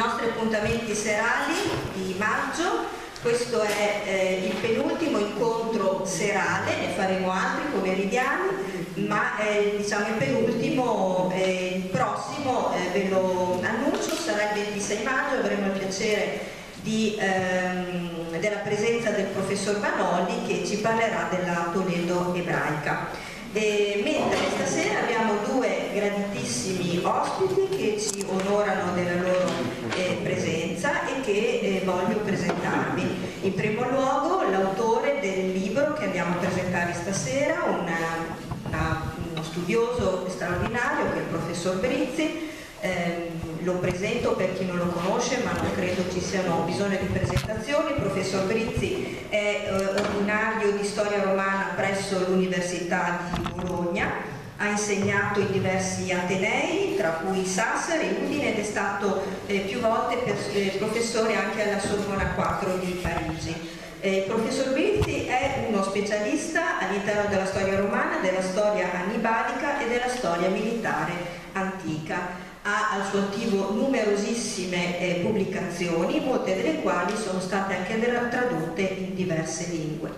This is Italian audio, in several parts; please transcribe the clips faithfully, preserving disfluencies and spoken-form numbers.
nostri appuntamenti serali di maggio. Questo è eh, il penultimo incontro serale, ne faremo altri pomeridiani, ma eh, diciamo il penultimo, eh, il prossimo eh, ve lo annuncio, sarà il ventisei maggio. Avremo il piacere di, ehm, della presenza del professor Vanolli, che ci parlerà della Toledo ebraica. E mentre stasera abbiamo due graditissimi ospiti che ci onorano della loro eh, presenza e che eh, voglio presentarvi. In primo luogo l'autore del libro che andiamo a presentare stasera, una, una, uno studioso straordinario che è il professor Brizzi. Eh, lo presento per chi non lo conosce, ma non credo ci siano bisogno di presentazioni. Il professor Brizzi è eh, ordinario di storia romana presso l'Università di Bologna, ha insegnato in diversi atenei, tra cui Sassari e Udine, ed è stato eh, più volte per, eh, professore anche alla Sorbona quattro di Parigi. Eh, il professor Brizzi è uno specialista all'interno della storia romana, della storia annibalica e della storia militare antica. Ha al suo attivo numerosissime eh, pubblicazioni, molte delle quali sono state anche tradotte in diverse lingue.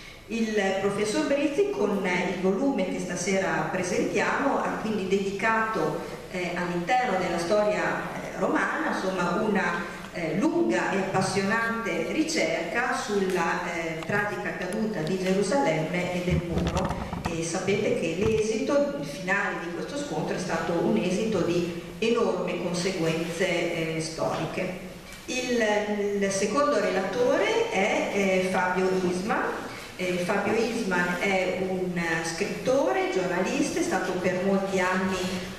Il professor Brizzi, con eh, il volume che stasera presentiamo, ha quindi dedicato eh, all'interno della storia eh, romana insomma, una eh, lunga e appassionante ricerca sulla eh, tragica caduta di Gerusalemme e del muro. E sapete che l'esito, il finale di questo scontro è stato un esito di enormi conseguenze eh, storiche. Il, il secondo relatore è eh, Fabio Isman. Eh, Fabio Isman è un scrittore, giornalista, è stato per molti anni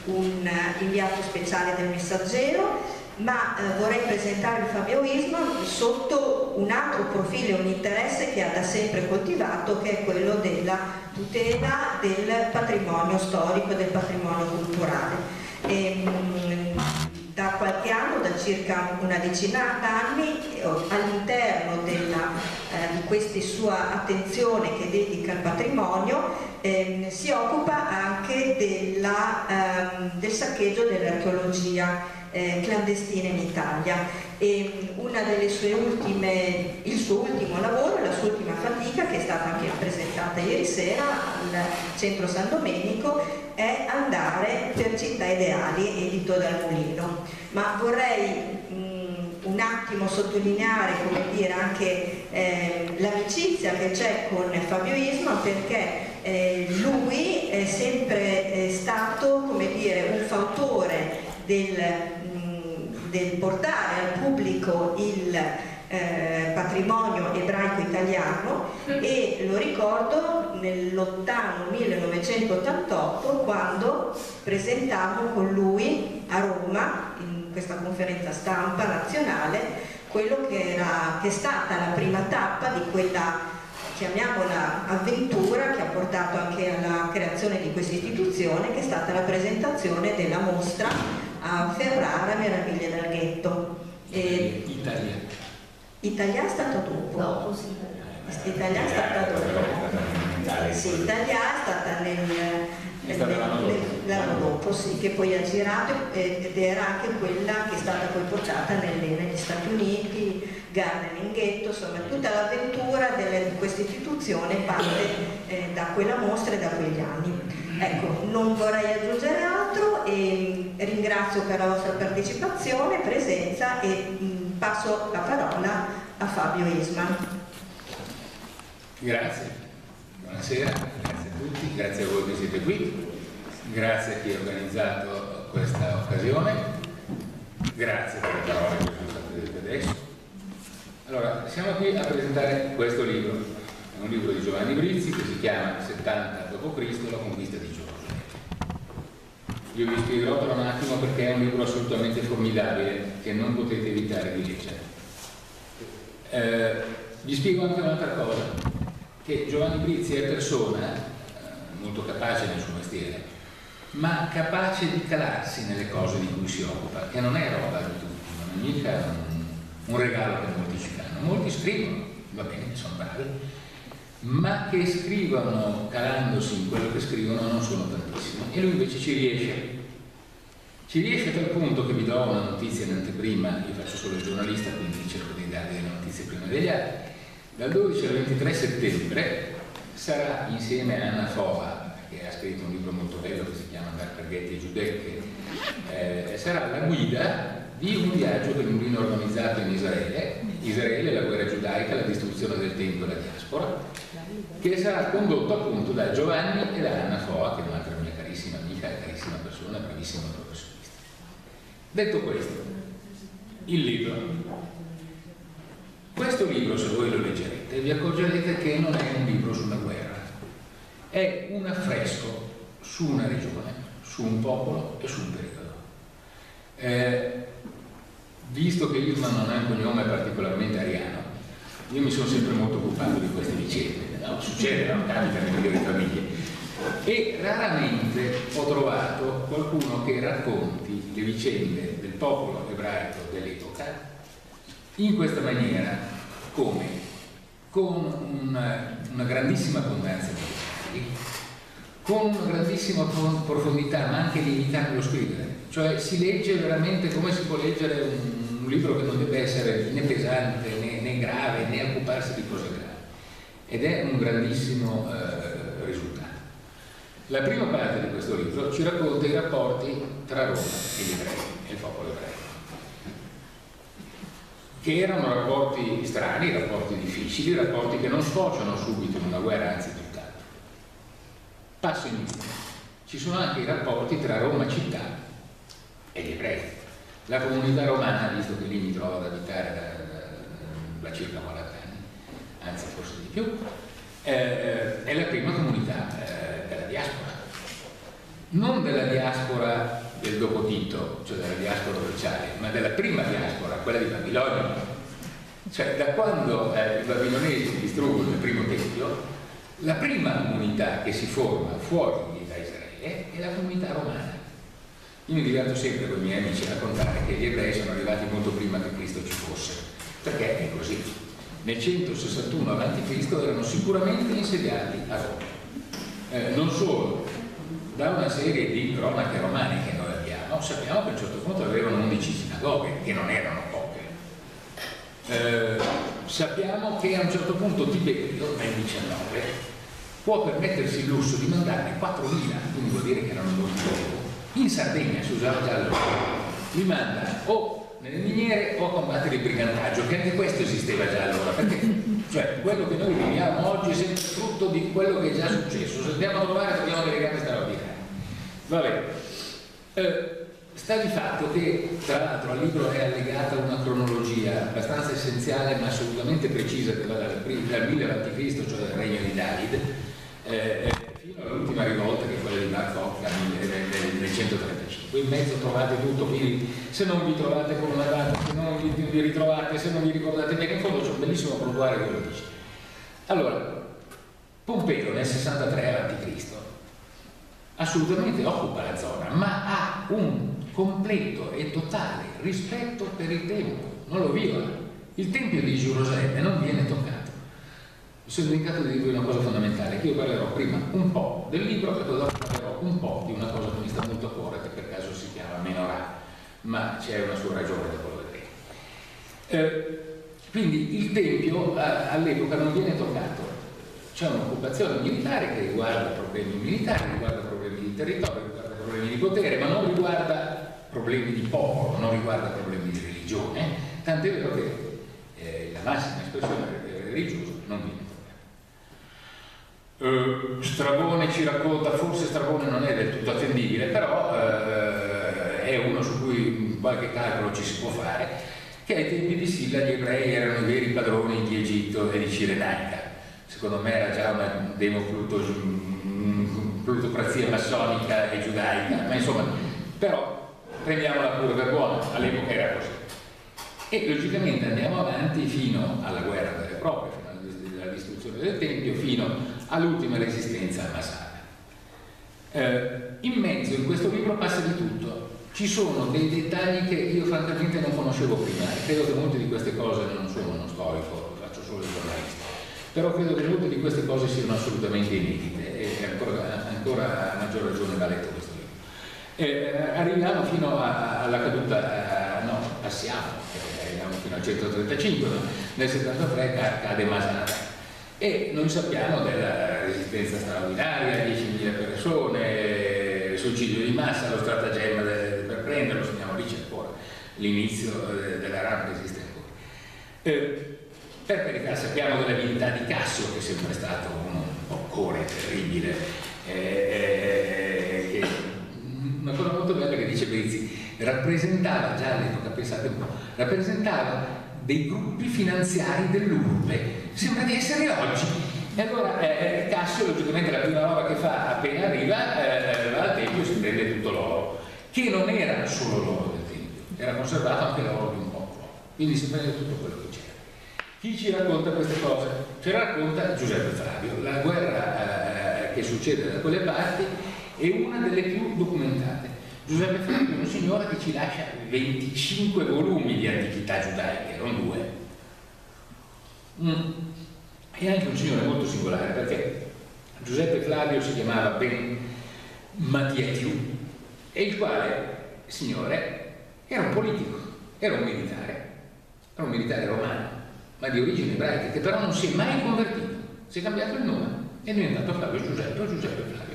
un inviato speciale del Messaggero, ma eh, vorrei presentare Fabio Isman sotto un altro profilo e un interesse che ha da sempre coltivato, che è quello della tutela del patrimonio storico e del patrimonio culturale. E, mh, da qualche anno, da circa una decina d'anni, all'interno eh, di questa sua attenzione che dedica al patrimonio, eh, si occupa anche della, eh, del saccheggio dell'archeologia Eh, clandestina in Italia. E una delle sue ultime, il suo ultimo lavoro, la sua ultima fatica, che è stata anche presentata ieri sera al Centro San Domenico, è Andare per città ideali, edito dal Mulino. Ma vorrei mh, un attimo sottolineare, come dire, anche eh, l'amicizia che c'è con Fabio Isman, perché eh, lui è sempre eh, stato, come dire, un fautore del, del portare al pubblico il eh, patrimonio ebraico italiano, e lo ricordo nel lontano millenovecentottantotto, quando presentammo con lui a Roma, in questa conferenza stampa nazionale, quello che, era, che è stata la prima tappa di quella, chiamiamola, avventura che ha portato anche alla creazione di questa istituzione, che è stata la presentazione della mostra a Ferrara, Meraviglie del Ghetto. E Italia. Italia è stata dopo. Dopo, sì. Italia è stata dopo. Sì, Italia è stata nel, nel, nel, l'anno dopo, sì, che poi ha girato, ed era anche quella che è stata poi portata nelle, negli Stati Uniti, Garden in Ghetto, insomma tutta l'avventura di questa istituzione parte eh, da quella mostra e da quegli anni. Ecco, non vorrei aggiungere altro e ringrazio per la vostra partecipazione, presenza, e mh, passo la parola a Fabio Isman. Grazie, buonasera, grazie a tutti, grazie a voi che siete qui, grazie a chi ha organizzato questa occasione, grazie per le parole che sono state dette adesso. Allora, siamo qui a presentare questo libro, è un libro di Giovanni Brizzi che si chiama settanta dopo Cristo, la conquista di Gerusalemme. Io vi spiegherò tra un attimo perché è un libro assolutamente formidabile che non potete evitare di leggere. Eh, vi spiego anche un'altra cosa, che Giovanni Brizzi è persona eh, molto capace nel suo mestiere, ma capace di calarsi nelle cose di cui si occupa, che non è roba di tutti, non è mica un, un regalo che molti ci danno. Molti scrivono, va bene, sono bravi, ma che scrivono calandosi in quello che scrivono non sono tantissimi, e lui invece ci riesce. Ci riesce a tal punto che vi do una notizia in anteprima, io faccio solo il giornalista, quindi cerco di darvi delle notizie prima degli altri. Dal dodici al ventitré settembre sarà insieme a Anna Fova, che ha scritto un libro molto bello che si chiama Perghetti e Giudecche, eh, sarà la guida di un viaggio che Lublino ha organizzato in Israele, Israele, la guerra giudaica, la distruzione del Tempio e la diaspora, che sarà condotto appunto da Giovanni e da Anna Fova, che è un'altra mia carissima amica e carissima persona, bravissima professionista. Detto questo, il libro. Questo libro, se voi lo leggerete, vi accorgerete che non è un libro sulla guerra, è un affresco su una regione, su un popolo e su un periodo. Eh, visto che Ilman non è un cognome particolarmente ariano, io mi sono sempre molto occupato di queste vicende, no? Succede, no? Capita nelle migliori famiglie, e raramente ho trovato qualcuno che racconti le vicende del popolo ebraico dell'epoca in questa maniera, come? Con una, una grandissima abbondanza di dettagli, con una grandissima profondità, ma anche dignità nello scrivere. Cioè si legge veramente come si può leggere un, un libro che non deve essere né pesante, né, né grave, né occuparsi di cose gravi. Ed è un grandissimo eh, risultato. La prima parte di questo libro ci racconta i rapporti tra Roma e gli ebrei, e il popolo ebraico, che erano rapporti strani, rapporti difficili, rapporti che non sfociano subito in una guerra, anzi tutt'altro. Passo in indietro. Ci sono anche i rapporti tra Roma città e gli ebrei. La comunità romana, visto che lì mi trovo ad abitare da, da, da circa quaranta anni, anzi forse di più, eh, è la prima comunità eh, della diaspora. Non della diaspora del dopo Tito, cioè della diaspora ufficiale, ma della prima diaspora, quella di Babilonia. Cioè da quando eh, i babilonesi distruggono il primo tempio, la prima comunità che si forma fuori da Israele è la comunità romana. Io mi diverto sempre con i miei amici a raccontare che gli ebrei sono arrivati molto prima che Cristo ci fosse, perché è così. Nel centosessantuno avanti Cristo erano sicuramente insediati a Roma. Eh, non solo, da una serie di cronache romane che noi abbiamo, sappiamo che a un certo punto avevano undici sinagoghe, che non erano poche. Eh, sappiamo che a un certo punto Tiberio, nel diciannove, può permettersi il lusso di mandarne quattromila, quindi vuol dire che erano molti più. In Sardegna si usava già allora, li manda o nelle miniere o a combattere il brigantaggio, che anche questo esisteva già allora, perché cioè quello che noi viviamo oggi è sempre frutto di quello che è già successo. Se andiamo a trovare dobbiamo delegare questa roba. Vabbè, eh, sta di fatto che tra l'altro al libro è allegata una cronologia abbastanza essenziale ma assolutamente precisa che va dal, dal mille avanti Cristo, cioè dal regno di Davide, eh, fino all'ultima rivolta che è quella di Bar Kokhba nel centotrentacinque. In mezzo trovate tutto, quindi se non vi trovate con una data, se non vi, vi ritrovate, se non vi ricordate bene, in fondo c'è un bellissimo prontuario che lo dice. Allora, Pompeo nel sessantatré avanti Cristo assolutamente occupa la zona, ma ha un completo e totale rispetto per il Tempio, non lo viola. Il Tempio di Gerusalemme non viene toccato. Mi sono dimenticato di dirvi una cosa fondamentale, che io parlerò prima un po' del libro e poi dopo parlerò un po' di una cosa che mi sta molto a cuore, che per caso si chiama Menorah, ma c'è una sua ragione, dopo lo vedrete. Eh, quindi il Tempio eh, all'epoca non viene toccato. C'è un'occupazione militare che riguarda problemi militari, riguarda problemi di territorio, riguarda problemi di potere, ma non riguarda problemi di popolo, non riguarda problemi di religione, tant'è vero che eh, la massima espressione religiosa non viene toccata. Eh, Strabone ci racconta, forse Strabone non è del tutto attendibile, però eh, è uno su cui qualche calcolo ci si può fare, che ai tempi di Silla gli ebrei erano i veri padroni di Egitto e di Cirenaica. Secondo me era già una demoplutocrazia massonica e giudaica, ma insomma, però prendiamola pure per buona, all'epoca era così. E logicamente andiamo avanti fino alla guerra vera e propria, fino alla distruzione del Tempio, fino all'ultima resistenza a Masada. Eh, in mezzo in questo libro passa di tutto. Ci sono dei dettagli che io francamente non conoscevo prima e credo che molte di queste cose, non sono uno storico, faccio solo il giornalista, però credo che molte di queste cose siano assolutamente inedite e ancora, ancora a maggior ragione va letto questo libro. Eh, arriviamo fino a, alla caduta, eh, no, passiamo, eh, arriviamo fino al centotrentacinque, no? Nel settantatré cade Masada e noi sappiamo della resistenza straordinaria, diecimila persone, suicidio di massa, lo stratagemma de, per prenderlo, sappiamo lì c'è ancora l'inizio de, della rampa esiste ancora. Eh, per carità sappiamo dell'abilità di Cassio, che è sempre stato un boccone terribile, eh, che una cosa molto bella che dice Brizzi, rappresentava già all'epoca, pensate un po', rappresentava dei gruppi finanziari dell'urbe, sembra di essere oggi. E allora eh, Cassio logicamente la prima roba che fa appena arriva eh, va al tempio e si prende tutto l'oro, che non era solo l'oro del tempio, era conservato anche l'oro di un popolo, quindi si prende tutto quello che c'era. Chi ci racconta queste cose? Ce la racconta Giuseppe Flavio. La guerra eh, che succede da quelle parti è una delle più documentate. Giuseppe Flavio è un signore che ci lascia venticinque volumi di antichità giudaiche, non due. Mm. È anche un signore molto singolare perché Giuseppe Flavio si chiamava Ben Mattiatiu e il quale signore era un politico, era un militare, era un militare romano, ma di origine ebraica, che però non si è mai convertito, si è cambiato il nome, è diventato Flavio Giuseppe o Giuseppe Flavio.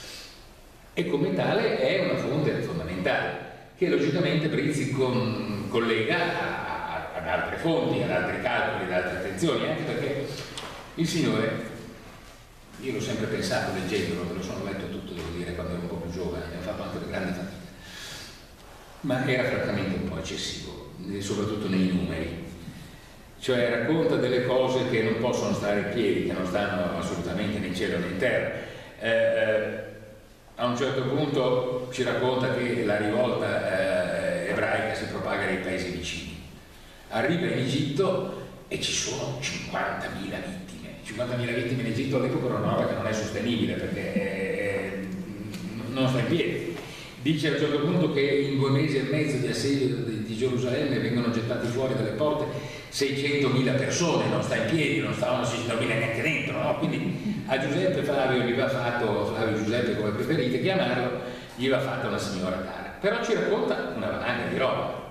E come tale è una fonte fondamentale, che logicamente Brizzi con, collega a, a, ad altre fonti, ad altri calcoli, ad altre attenzioni, anche perché il signore, io l'ho sempre pensato leggendolo, me lo sono letto tutto, devo dire, quando ero un po' più giovane, mi ha fatto anche grandi fatica, ma era francamente un po' eccessivo, soprattutto nei numeri. Cioè racconta delle cose che non possono stare in piedi, che non stanno assolutamente né in cielo né in terra. Eh, eh, a un certo punto ci racconta che la rivolta eh, ebraica si propaga nei paesi vicini. Arriva in Egitto e ci sono cinquantamila vittime. cinquantamila vittime in Egitto all'epoca è una roba che non è sostenibile perché eh, non sta in piedi. Dice a un certo punto che in due mesi e mezzo di assedio di, di Gerusalemme vengono gettati fuori dalle porte seicentomila persone, non sta in piedi, non stavano seicentomila neanche dentro, no? Quindi a Giuseppe Flavio gli va fatto, Flavio Giuseppe come preferite chiamarlo, gli va fatta una signora cara. Però ci racconta una valanga di roba.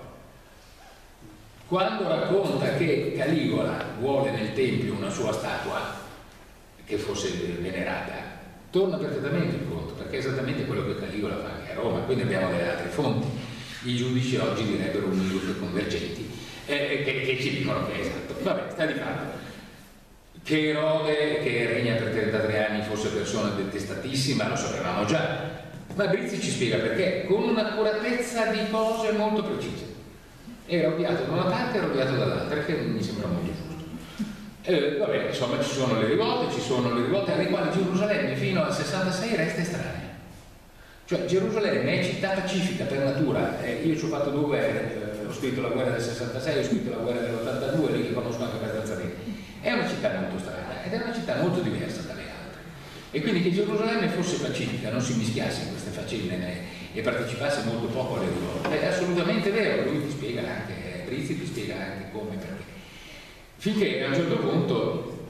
Quando racconta che Caligola vuole nel Tempio una sua statua che fosse venerata, torna perfettamente il conto, perché è esattamente quello che Caligola fa anche a Roma, quindi abbiamo delle altre fonti. I giudici oggi direbbero univoche convergenti, eh, che, che ci dicono che è esatto. Vabbè, sta di fatto che Erode, che regna per trentatré anni, fosse persona detestatissima, lo sapevamo già, ma Brizzi ci spiega perché, con un'accuratezza di cose molto precise. Era odiato da una parte e era odiato dall'altra, che mi sembra molto giusto. Eh, vabbè, insomma, ci sono le rivolte, ci sono le rivolte alle quali Gerusalemme fino al sessantasei resta estranea. Cioè Gerusalemme è città pacifica per natura. Eh, io ci ho fatto due guerre, eh, ho scritto la guerra del sessantasei, ho scritto la guerra dell'ottantadue, lì che conosco anche abbastanza bene. È una città molto strana ed è una città molto diversa dalle altre. E quindi che Gerusalemme fosse pacifica, non si mischiasse in queste faccende né, e partecipasse molto poco alle rivolte, è assolutamente vero. Lui ti spiega anche, Brizzi ti spiega anche come e perché. Finché a un certo punto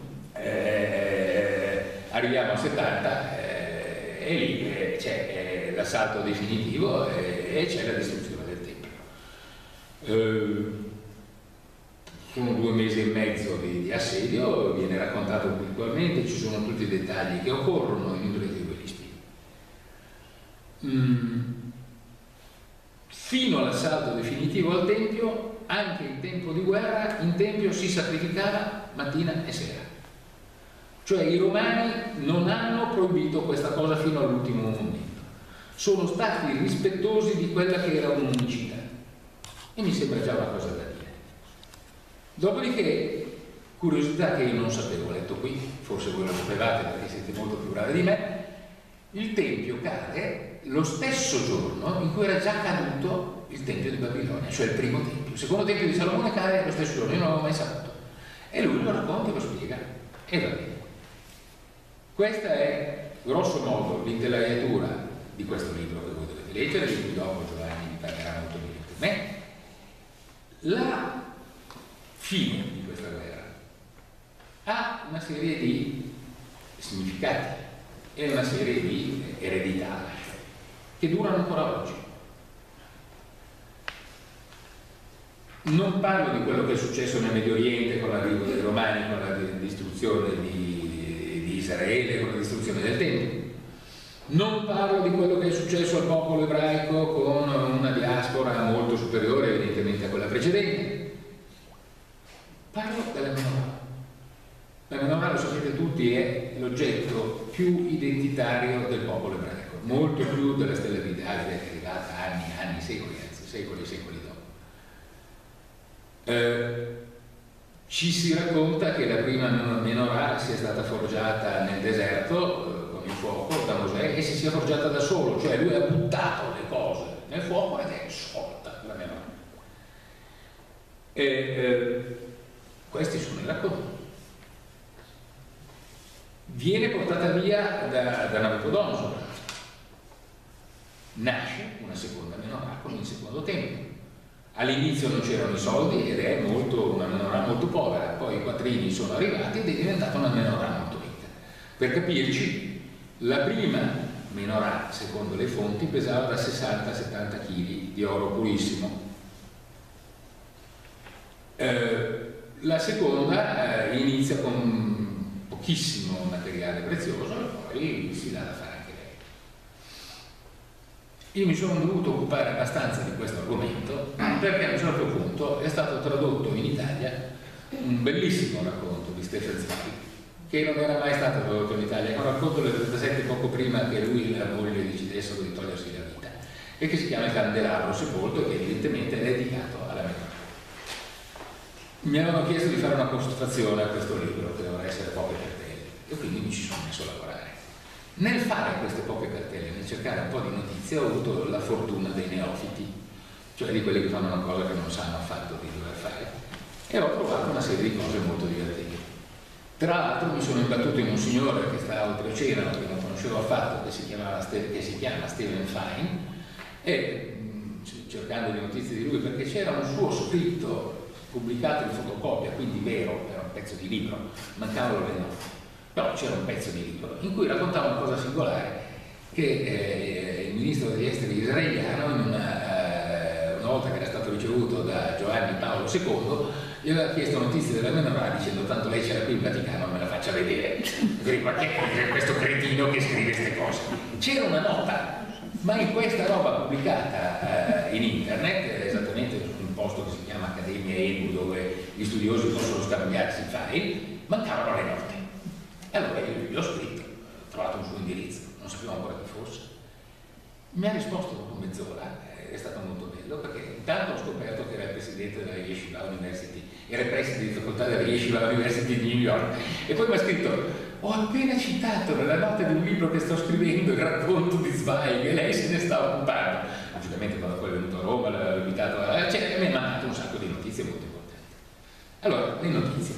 eh, arriviamo al settanta eh, e lì eh, c'è eh, l'assalto definitivo eh, e c'è la distruzione del Tempio. Eh, sono due mesi e mezzo di, di assedio, viene raccontato puntualmente, ci sono tutti i dettagli che occorrono, inutile che ve li spiego. Mm. Fino all'assalto definitivo al Tempio, anche in tempo di guerra, in Tempio si sacrificava mattina e sera. Cioè i romani non hanno proibito questa cosa fino all'ultimo momento. Sono stati rispettosi di quella che era un'unicità. E mi sembra già una cosa da dire. Dopodiché, curiosità che io non sapevo, ho letto qui, forse voi lo sapevate perché siete molto più bravi di me, il Tempio cade lo stesso giorno in cui era già caduto il Tempio di Babilonia, cioè il primo Tempio. Il secondo Tempio di Salomone cade lo stesso giorno, io non l'avevo mai saputo. E lui lo racconta e lo spiega, e va bene. Questa è, grosso modo, l'intelaiatura di questo libro che voi dovete leggere, di cui dopo Giovanni vi parlerà molto meglio di me. La fine di questa guerra ha una serie di significati e una serie di eredità. che durano ancora oggi. Non parlo di quello che è successo nel Medio Oriente con l'arrivo dei Romani, con la distruzione di, di Israele, con la distruzione del Tempio. Non parlo di quello che è successo al popolo ebraico con una diaspora molto superiore evidentemente a quella precedente. Parlo della menorah. La menorah, lo sapete tutti, è l'oggetto più identitario del popolo ebraico, molto più della stella di Davide, che è arrivata anni, anni, secoli, anzi secoli e secoli dopo. Eh, ci si racconta che la prima menorah sia stata forgiata nel deserto eh, con il fuoco da Mosè e si sia forgiata da solo, cioè lui ha buttato le cose nel fuoco ed è sciolta la menorah. E, eh, questi sono i racconti. Viene portata via da, da Nabucodonosor, nasce una seconda menorah con il secondo tempio. All'inizio non c'erano i soldi ed è molto, una menorah molto povera, poi i quattrini sono arrivati ed è diventata una menorah molto ricca. Per capirci, la prima menorah, secondo le fonti, pesava da sessanta a settanta chili di oro purissimo. Eh, la seconda eh, inizia con pochissimo materiale prezioso e poi si dà da fare anche lei. Io mi sono dovuto occupare abbastanza di questo argomento perché a un certo punto è stato tradotto in Italia un bellissimo racconto di Stefan Zweig che non era mai stato tradotto in Italia, è un racconto del trentasette, poco prima che lui e la moglie decidessero di togliersi la vita, e che si chiama Il candelabro sepolto e che evidentemente è dedicato alla memoria. Mi avevano chiesto di fare una postazione a questo libro che dovrà essere poche cartelle e quindi mi ci sono messo a lavorare. Nel fare queste poche cartelle, nel cercare un po' di notizie, ho avuto la fortuna dei neofiti, cioè di quelli che fanno una cosa che non sanno affatto di dover fare, e ho trovato una serie di cose molto divertenti. Tra l'altro mi sono imbattuto in un signore che sta oltreoceano, che non conoscevo affatto, che si, chiamava, che si chiama Stephen Fine, e mh, cercando di notizie di lui, perché c'era un suo scritto pubblicato in fotocopia, quindi vero, era un pezzo di libro, mancavano le note, però c'era un pezzo di libro in cui raccontava una cosa singolare, che eh, il ministro degli esteri israeliano, in una, eh, una volta che era stato ricevuto da Giovanni Paolo secondo, gli aveva chiesto notizie della menorah dicendo: tanto lei c'era qui in Vaticano, me la faccia vedere. Ma che è questo cretino che scrive queste cose? C'era una nota, ma in questa roba pubblicata eh, in internet, esattamente in un posto che si chiama Accademia Edu, dove gli studiosi possono scambiarsi i file, mancavano le note. Allora io gli ho scritto, ho trovato un suo indirizzo, non sapevo ancora chi fosse. Mi ha risposto dopo mezz'ora, è stato molto bello, perché intanto ho scoperto che era il presidente della Yeshiva University, era il preside di facoltà della Yeshiva University di New York, e poi mi ha scritto: ho appena citato nella nota di un libro che sto scrivendo il racconto di Zweig e lei se ne sta occupando. Logicamente quando poi è venuto a Roma l'ha invitato a... cioè, mi ha mandato un sacco di notizie molto importanti. Allora, le notizie.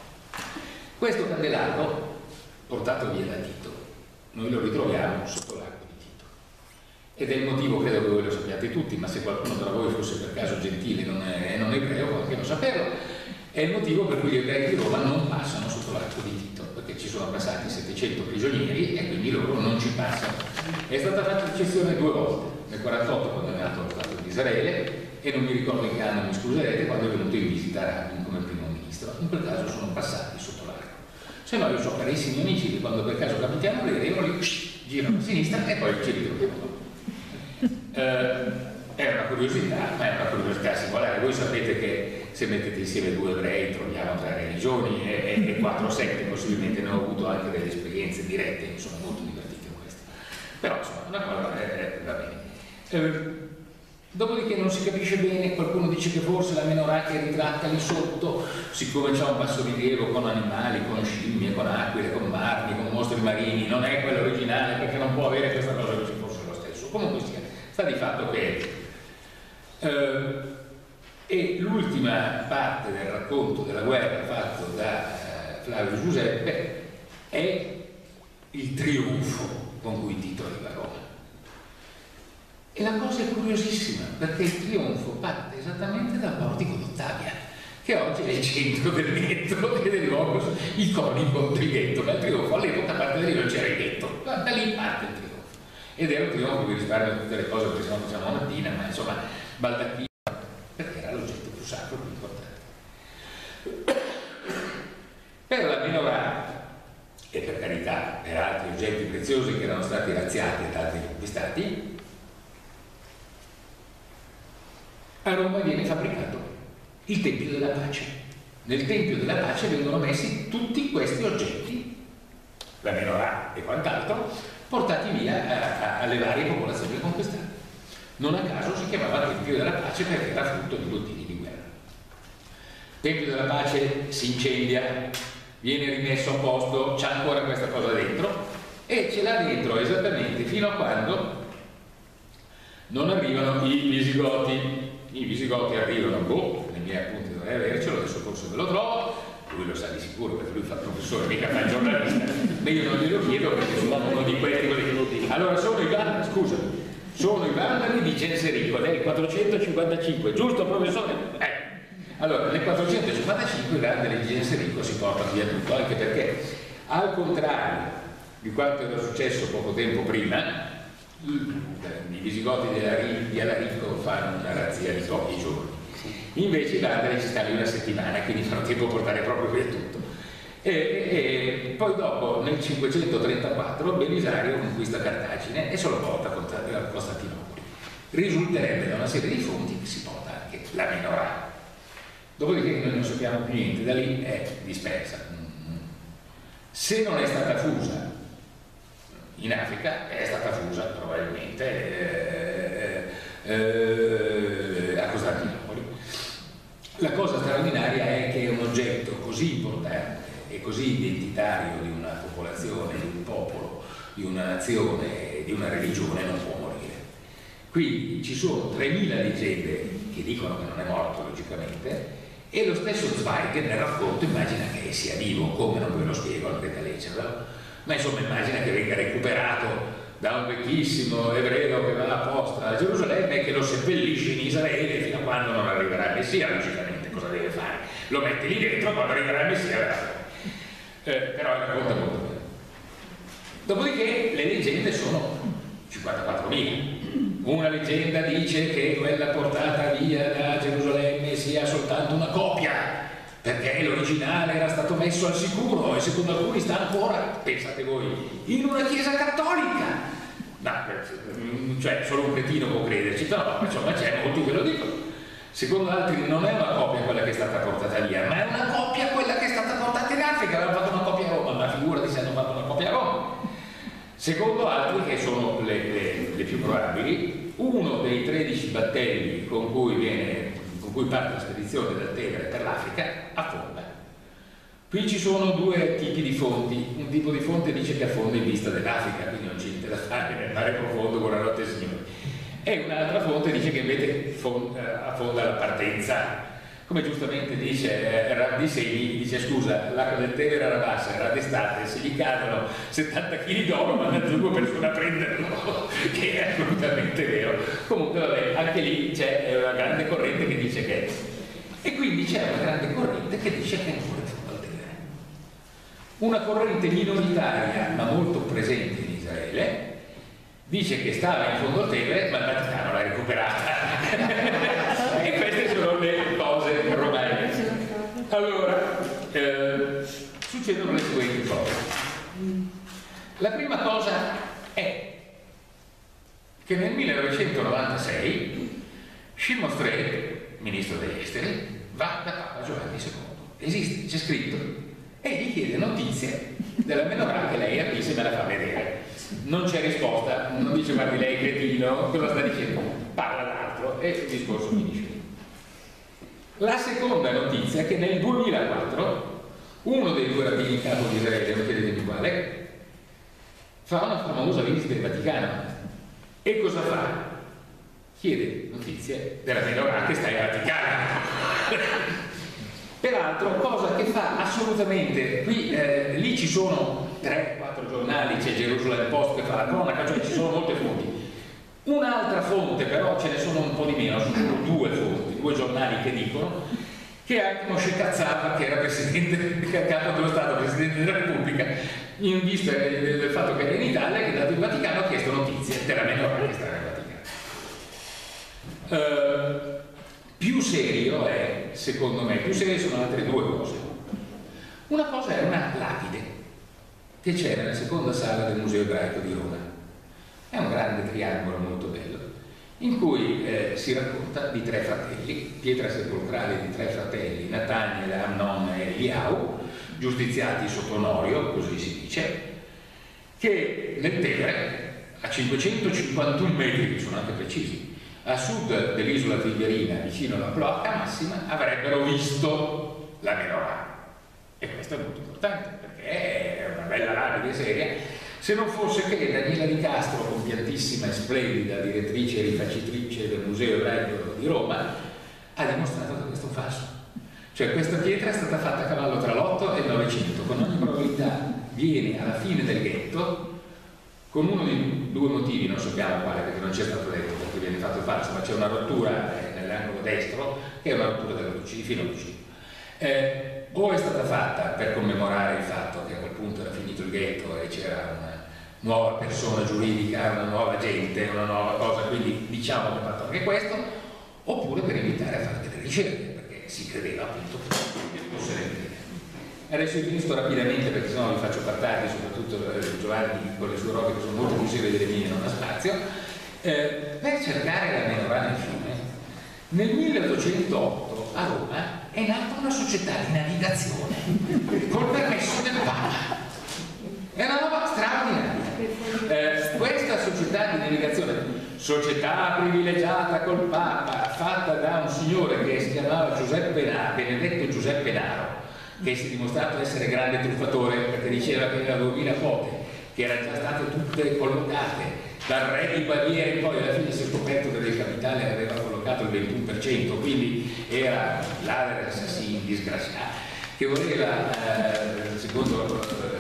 Questo candelabro portato via da Tito, noi lo ritroviamo sotto l'arco di Tito, ed è il motivo, credo che voi lo sappiate tutti, ma se qualcuno tra voi fosse per caso gentile e non, è, non ebreo può anche non saperlo, è il motivo per cui gli ebrei di Roma non passano sotto l'arco di Tito, perché ci sono passati settecento prigionieri e quindi loro non ci passano. È stata fatta eccezione due volte, nel quarantotto quando è nato lo Stato di Israele, e non mi ricordo in che anno, mi scuserete, quando è venuto in visita Rabin come primo ministro. In quel caso sono passati sotto l'arco. Se no io so carissimi amici che quando per caso capitiamo le arrivano lì, girano a sinistra e poi ci ritroviamo. Eh, è una curiosità, ma è una curiosità singolare. Voi sapete che se mettete insieme due ebrei troviamo tre religioni e, e, e quattro sette, possibilmente ne ho avuto anche delle esperienze dirette, mi sono molto divertito in questo. Però insomma, una cosa eh, va bene. Eh, Dopodiché non si capisce bene, qualcuno dice che forse la menorah che è ritratta lì sotto, siccome c'è un bassorilievo con animali, con scimmie, con aquile, con marmi, con mostri marini, non è quello originale perché non può avere questa cosa che ci fosse lo stesso. Comunque sia, sta di fatto che eh, e l'ultima parte del racconto della guerra fatto da eh, Flavio Giuseppe è il trionfo con cui Tito arriva a Roma. E la cosa è curiosissima, perché il trionfo parte esattamente dal portico d'Ottavia, che oggi è il centro del ghetto e del luogo iconico del ghetto, ma il trionfo all'epoca parte da lì, non c'era il ghetto, da lì parte il trionfo. ed era un trionfo che risparmia tutte le cose perché sennò facciamo la mattina, ma insomma baldacchino, perché era l'oggetto più sacro, più importante. Per la menorah, e per carità per altri oggetti preziosi che erano stati razziati e altri conquistati, a Roma viene fabbricato il Tempio della Pace. Nel Tempio della Pace vengono messi tutti questi oggetti, la menorah e quant'altro, portati via a, a, alle varie popolazioni conquistate. Non a caso si chiamava Tempio della Pace perché era frutto di bottini di guerra. Il Tempio della Pace si incendia, viene rimesso a posto, c'è ancora questa cosa dentro e ce l'ha dentro esattamente fino a quando non arrivano i Visigoti. I Visigoti arrivano, boh, nei miei appunti dovrei avercelo, adesso forse ve lo trovo, lui lo sa di sicuro perché lui fa il professore, mica fa il giornalista, ma io non glielo chiedo perché sono uno di questi così. Allora sono i vandali, scusa, sono i vandali di Genserico del quattrocentocinquantacinque, giusto professore? Eh. Allora, nel quattrocentocinquantacinque i vandali di Genserico si portano via tutto, anche perché, al contrario di quanto era successo poco tempo prima, i Visigoti di Alarico fanno una razzia di pochi giorni, invece i vandali ci stanno una settimana, quindi fanno tempo a portare proprio via tutto. E, e poi dopo, nel cinquecentotrentaquattro, Belisario conquista Cartagine e se lo porta a Costantinopoli. Risulterebbe da una serie di fonti che si porta anche la menorah. Dopodiché noi non sappiamo più niente, da lì è dispersa. Se non è stata fusa in Africa, è stata fusa probabilmente eh, eh, a Costantinopoli. La cosa straordinaria è che un oggetto così importante e così identitario di una popolazione, di un popolo, di una nazione, di una religione non può morire. Quindi ci sono tremila leggende che dicono che non è morto logicamente, e lo stesso Zweig nel racconto immagina che sia vivo, come non ve lo spiego, andrete a leggerlo, ma insomma immagina che venga recuperato da un vecchissimo ebreo che va apposta a Gerusalemme e che lo seppellisce in Israele fino a quando non arriverà il Messia. Logicamente cosa deve fare? Lo mette lì dentro, quando arriverà il Messia verrà. Eh, però racconta molto bene. Dopodiché le leggende sono cinquantaquattromila. Una leggenda dice che quella portata via da Gerusalemme sia soltanto una copia, perché l'originale era stato messo al sicuro e secondo alcuni sta ancora, pensate voi, in una chiesa cattolica. No, cioè solo un cretino può crederci, no, insomma c'è molti che lo dicono. Secondo altri non è una copia quella che è stata portata via, ma è una copia quella che è stata portata in Africa. Avevano fatto una copia a Roma, ma figurati se hanno fatto una copia a Roma. Secondo altri, che sono le, le, le più probabili, uno dei tredici battelli con cui, viene, con cui parte la spedizione dal Tevere per l'Africa affonda. Qui ci sono due tipi di fonti. Un tipo di fonte dice che affonda in vista dell'Africa, quindi non c'è niente da fare nel mare profondo, buonanotte signori. E un'altra fonte dice che invece affonda la partenza. Come giustamente dice eh, Ravdiseni, dice scusa, l'acqua del Tevere era bassa, era d'estate, se gli cadono settanta chili d'oro mandano giù due persone a prenderlo, che è assolutamente vero. Comunque vabbè, anche lì c'è una grande corrente che dice che è. E quindi c'è una grande corrente che dice che è ancora in fondo al Tevere. Una corrente minoritaria, ma molto presente in Israele, dice che stava in fondo al Tevere, ma il Vaticano l'ha recuperata. E queste sono le cose romane. Allora, eh, succedono le seguenti cose. La prima cosa è che nel millenovecentonovantasei Shimon Streit, ministro degli esteri, va da Papa Giovanni secondo. Esiste, c'è scritto, e gli chiede notizie della menorah che lei ha visto e me la fa vedere. Non c'è risposta, non dice guardi lei cretino, cosa sta dicendo? Parla d'altro e il discorso finisce. La seconda notizia è che nel duemilaquattro uno dei due rabbini capo di Israele, non chiedetemi quale, fa una famosa visita in Vaticano. E cosa fa? Chiede notizie della menorah che sta in Vaticano. Peraltro, cosa che fa assolutamente, qui, eh, lì ci sono tre quattro giornali, c'è Jerusalem Post che fa la cronaca, cioè ci sono molte fonti. Un'altra fonte, però ce ne sono un po' di meno, sono due fonti, due giornali che dicono che anche Moshe Katsav, che era presidente, capo dello Stato, presidente della Repubblica, in vista del fatto che era in Italia, che è andato in Vaticano ha chiesto notizie della menorah che sta nel Vaticano. Uh, più serio è, secondo me, più serie sono altre due cose. Una cosa è una lapide che c'è nella seconda sala del Museo Ebraico di Roma. È un grande triangolo molto bello, in cui eh, si racconta di tre fratelli, pietra sepolcrale di tre fratelli, Nataniel, Amnon e Eliau, giustiziati sotto Onorio, così si dice, che nel Tevere, a cinquecentocinquantuno metri, che sono anche precisi, a sud dell'isola Tiberina, vicino alla Cloaca Massima, avrebbero visto la menorah. E questo è molto importante, perché è una bella lapide seria, se non fosse che Daniela Di Castro, compiantissima e splendida direttrice e rifacitrice del Museo Ebraico di Roma, ha dimostrato che questo è falso. Cioè questa pietra è stata fatta a cavallo tra l'otto e il novecento, con ogni probabilità viene alla fine del ghetto, con uno di due motivi, non sappiamo quale, perché non ci è stato detto perché viene fatto falso, ma c'è una rottura nell'angolo destro, che è una rottura della lucina, fino al lucino. Eh, o è stata fatta per commemorare il fatto che a quel punto era finito il ghetto e c'era una nuova persona giuridica, una nuova gente, una nuova cosa, quindi diciamo che ha fatto anche questo, oppure per invitare a fare delle ricerche, perché si credeva appunto che fosse l'Embride. Adesso vi visto rapidamente, perché sennò vi faccio parlare, soprattutto Giovanni con le sue robe che sono molto più serie delle mie, non ha spazio, eh, per cercare la menorah nel fiume. Nel milleottocentotto a Roma è nata una società di navigazione col permesso del Papa. È una roba straordinaria. Eh, questa società di navigazione, società privilegiata col Papa, fatta da un signore che si chiamava Giuseppe Naro, Benedetto Giuseppe Naro, che si è dimostrato essere grande truffatore perché diceva che aveva duemila quote, che erano già state tutte collocate dal re di Baviera, e poi alla fine si è scoperto che del capitale aveva collocato il ventuno per cento, quindi era ladro, assassino, disgraziato, che voleva, eh, secondo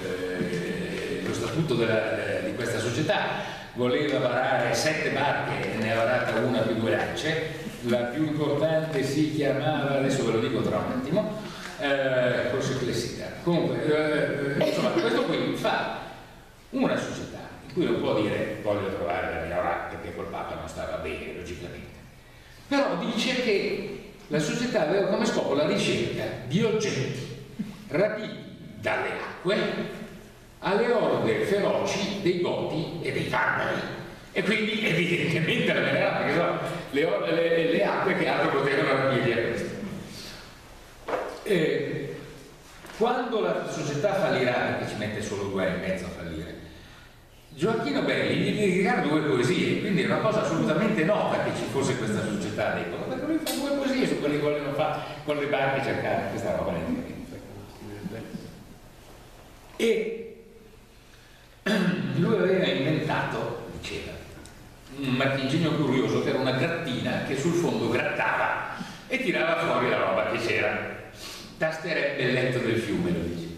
eh, lo statuto della, di questa società, voleva varare sette barche e ne ha varata una più due lance. La più importante si chiamava, adesso ve lo dico tra un attimo, eh, forse Clessida. Comunque, eh, insomma, questo qui fa una società in cui non può dire voglio trovare la menorah perché col Papa non stava bene, logicamente, però dice che la società aveva come scopo la ricerca di oggetti rapiti dalle acque alle orde feroci dei Goti e dei Vandali, e quindi evidentemente la menorah, perché so, le, le, le acque che altro potevano rapire a questo. E quando la società fallirà, perché ci mette solo due anni e mezzo a fallire, Gioacchino Belli gli dedicherà due poesie, quindi è una cosa assolutamente nota che ci fosse questa società dentro, perché lui fa due poesie su quelle che non fa con le barche cercare questa roba lentamente. E lui aveva inventato, diceva, un marchingegno curioso che era una grattina che sul fondo grattava e tirava fuori la roba che c'era. Tasterebbe il letto del fiume, lo dice.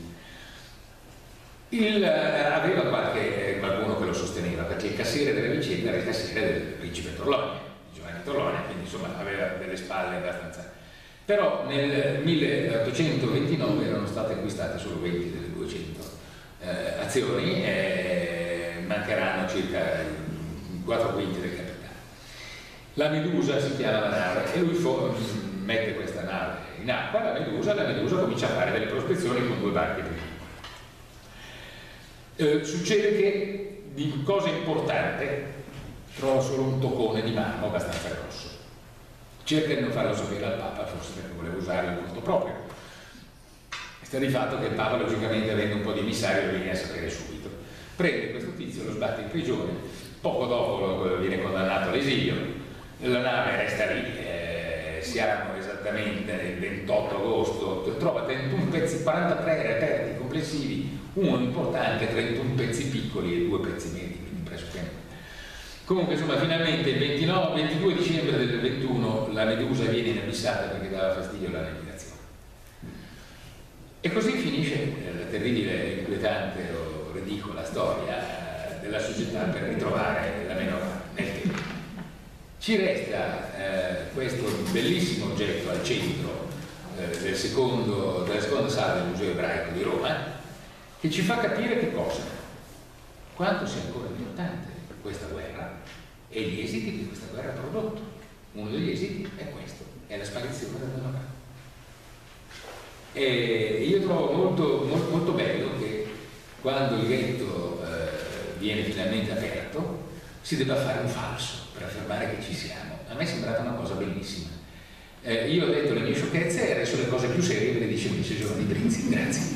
Il, aveva qualche, qualcuno che lo sosteneva, perché il cassiere della vicenda era il cassiere del principe Torlonia, Giovanni Torlonia, quindi insomma aveva delle spalle abbastanza. Però nel milleottocentoventinove erano state acquistate solo venti delle duecento eh, azioni e mancheranno circa quattro quinti del capitale. La Medusa si chiama la nave e lui mette questa nave in acqua, la Medusa, la Medusa comincia a fare delle prospezioni con due barche prima. Eh, succede che di cosa importante trova solo un toccone di marmo abbastanza grosso. Cerca di non farlo sapere al Papa, forse perché voleva usare il conto proprio. Sta di fatto che il Papa, logicamente, avendo un po' di emissario, lo viene a sapere subito. Prende questo tizio, lo sbatte in prigione, poco dopo viene condannato all'esilio, la nave resta lì, eh, siamo esattamente nel ventotto agosto, trova trentuno pezzi, quarantatré reperti complessivi, uno importante, trentuno pezzi piccoli e due pezzi medi, quindi pressoché. Comunque, insomma, finalmente il ventinove, ventidue dicembre del ventuno la Medusa viene inabissata perché dava fastidio alla navigazione. E così finisce la terribile, inquietante o ridicola storia della società per ritrovare la menorah nel tempo. Ci resta eh, questo bellissimo oggetto al centro eh, del secondo, della seconda sala del Museo Ebraico di Roma, che ci fa capire che cosa? Quanto sia ancora importante questa guerra e gli esiti che questa guerra ha prodotto. Uno degli esiti è questo, è la sparizione del Donbass. E io trovo molto, molto, molto bello che quando il ghetto eh, viene finalmente aperto si debba fare un falso per affermare che ci siamo. A me è sembrata una cosa bellissima. Eh, io ho detto le mie sciocchezze e adesso le cose più serie ve le dice invece Giovanni Brizzi. Grazie.